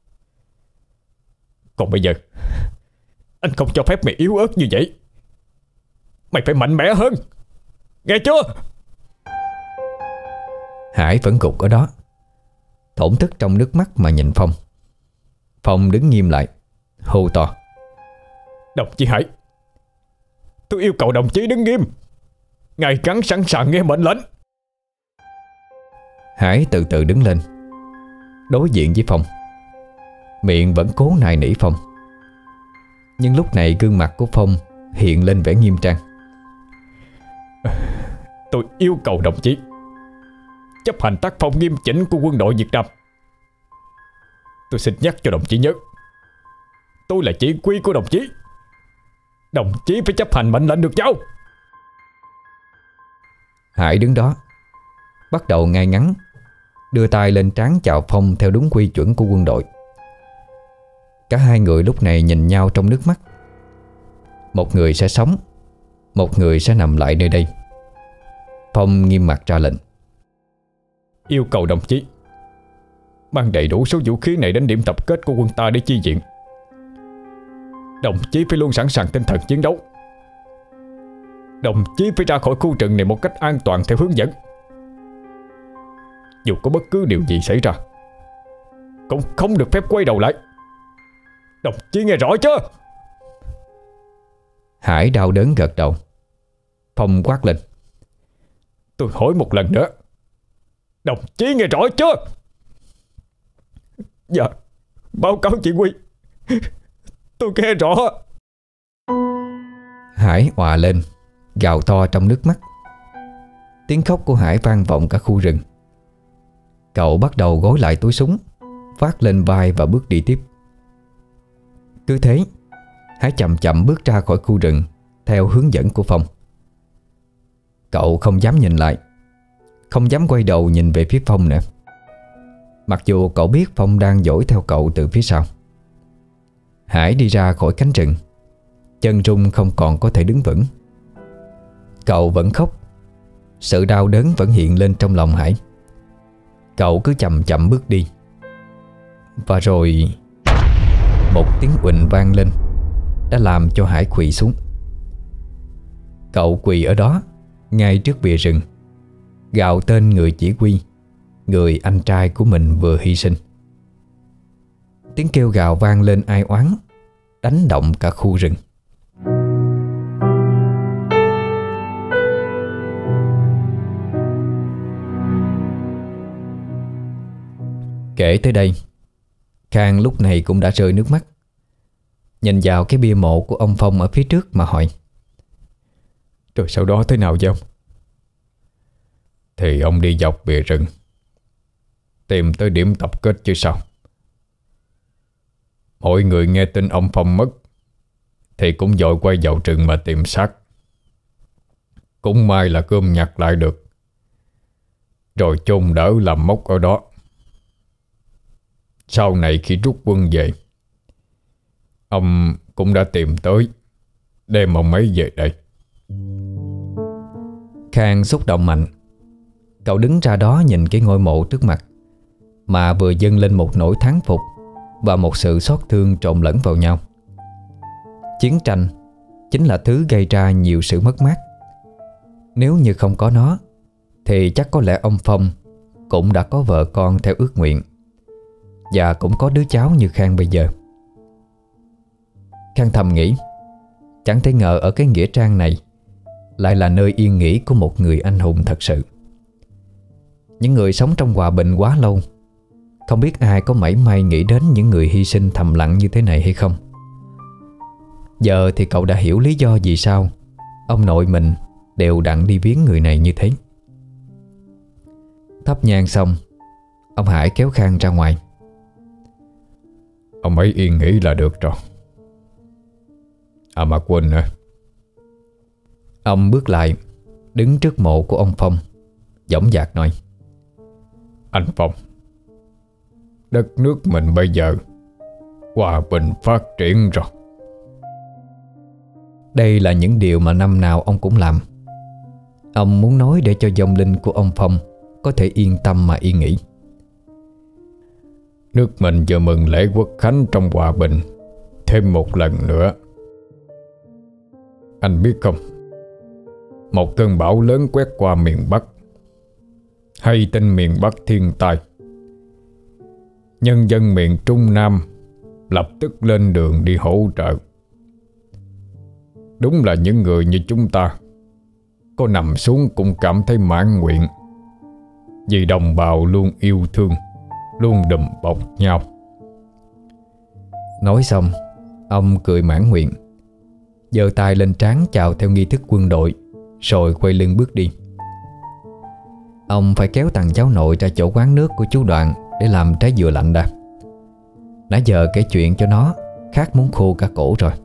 Speaker 2: Còn bây giờ, anh không cho phép mày yếu ớt như vậy. Mày phải mạnh mẽ hơn, nghe chưa?
Speaker 1: Hải vẫn gục ở đó, thổn thức trong nước mắt mà nhìn Phong. Phong đứng nghiêm lại, hô to.
Speaker 2: Đồng chí Hải, tôi yêu cầu đồng chí đứng nghiêm, ngày cắn sẵn sàng nghe mệnh lệnh.
Speaker 1: Hải từ từ đứng lên, đối diện với Phong. Miệng vẫn cố nài nỉ Phong. Nhưng lúc này gương mặt của Phong hiện lên vẻ nghiêm trang.
Speaker 2: Tôi yêu cầu đồng chí chấp hành tác phong nghiêm chỉnh của quân đội Việt Nam. Tôi xin nhắc cho đồng chí nhớ, tôi là chỉ huy của đồng chí. Đồng chí phải chấp hành mệnh lệnh được giao.
Speaker 1: Hải đứng đó, bắt đầu ngay ngắn, đưa tay lên trán chào Phong theo đúng quy chuẩn của quân đội. Cả hai người lúc này nhìn nhau trong nước mắt. Một người sẽ sống, một người sẽ nằm lại nơi đây. Phong nghiêm mặt ra lệnh.
Speaker 2: Yêu cầu đồng chí mang đầy đủ số vũ khí này đến điểm tập kết của quân ta để chi viện. Đồng chí phải luôn sẵn sàng tinh thần chiến đấu. Đồng chí phải ra khỏi khu rừng này một cách an toàn theo hướng dẫn. Dù có bất cứ điều gì xảy ra, cũng không được phép quay đầu lại. Đồng chí nghe rõ chưa?
Speaker 1: Hải đau đớn gật đầu. Phong quát lên:
Speaker 2: Tôi hỏi một lần nữa, đồng chí nghe rõ chưa? Dạ, báo cáo chỉ huy, tôi nghe rõ.
Speaker 1: Hải òa lên, gào to trong nước mắt. Tiếng khóc của Hải vang vọng cả khu rừng. Cậu bắt đầu gối lại túi súng, vác lên vai và bước đi tiếp. Cứ thế, Hải chậm chậm bước ra khỏi khu rừng theo hướng dẫn của Phong. Cậu không dám nhìn lại, không dám quay đầu nhìn về phía Phong nữa, mặc dù cậu biết Phong đang dõi theo cậu từ phía sau. Hải đi ra khỏi cánh rừng, chân rung không còn có thể đứng vững. Cậu vẫn khóc, sự đau đớn vẫn hiện lên trong lòng Hải. Cậu cứ chậm chậm bước đi. Và rồi một tiếng uỳnh vang lên đã làm cho Hải quỳ xuống. Cậu quỳ ở đó, ngay trước bìa rừng, gào tên người chỉ huy, người anh trai của mình vừa hy sinh. Tiếng kêu gào vang lên ai oán, đánh động cả khu rừng. Kể tới đây, Khang lúc này cũng đã rơi nước mắt, nhìn vào cái bia mộ của ông Phong ở phía trước mà hỏi:
Speaker 2: Rồi sau đó thế nào vậy ông? Thì ông đi dọc bìa rừng, tìm tới điểm tập kết chứ sao. Mọi người nghe tin ông Phong mất thì cũng vội quay vào rừng mà tìm xác. Cũng may là cơm nhặt lại được, rồi chôn đỡ làm mốc ở đó. Sau này khi rút quân về, ông cũng đã tìm tới, đem ông ấy về đây.
Speaker 1: Khang xúc động mạnh. Cậu đứng ra đó nhìn cái ngôi mộ trước mặt, mà vừa dâng lên một nỗi thán phục và một sự xót thương trộn lẫn vào nhau. Chiến tranh chính là thứ gây ra nhiều sự mất mát. Nếu như không có nó thì chắc có lẽ ông Phong cũng đã có vợ con theo ước nguyện, và cũng có đứa cháu như Khang bây giờ. Khang thầm nghĩ, chẳng thể ngờ ở cái nghĩa trang này lại là nơi yên nghỉ của một người anh hùng thật sự. Những người sống trong hòa bình quá lâu, không biết ai có mảy may nghĩ đến những người hy sinh thầm lặng như thế này hay không. Giờ thì cậu đã hiểu lý do vì sao ông nội mình đều đặn đi viếng người này như thế. Thắp nhang xong, ông Hải kéo Khang ra ngoài.
Speaker 2: Ông ấy yên nghỉ là được rồi. À mà quên nữa.
Speaker 1: Ông bước lại, đứng trước mộ của ông Phong, dõng dạc nói:
Speaker 2: Anh Phong, đất nước mình bây giờ hòa bình phát triển rồi.
Speaker 1: Đây là những điều mà năm nào ông cũng làm. Ông muốn nói để cho vong linh của ông Phong có thể yên tâm mà yên nghỉ.
Speaker 2: Nước mình vừa mừng lễ quốc khánh trong hòa bình thêm một lần nữa. Anh biết không, một cơn bão lớn quét qua miền Bắc, hay tin miền Bắc thiên tai, nhân dân miền Trung Nam lập tức lên đường đi hỗ trợ. Đúng là những người như chúng ta có nằm xuống cũng cảm thấy mãn nguyện, vì đồng bào luôn yêu thương, luôn đùm bọc nhau.
Speaker 1: Nói xong, ông cười mãn nguyện, giơ tay lên trán chào theo nghi thức quân đội, rồi quay lưng bước đi. Ông phải kéo thằng cháu nội ra chỗ quán nước của chú Đoạn để làm trái dừa lạnh đã. Nãy giờ kể chuyện cho nó khát muốn khô cả cổ rồi.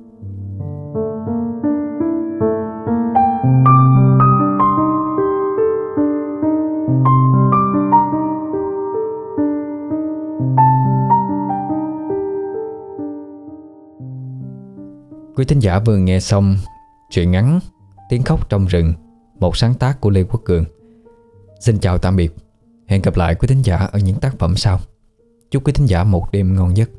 Speaker 1: Quý thính giả vừa nghe xong truyện ngắn Tiếng khóc trong rừng, một sáng tác của Lê Quốc Cường. Xin chào tạm biệt. Hẹn gặp lại quý thính giả ở những tác phẩm sau. Chúc quý thính giả một đêm ngon giấc.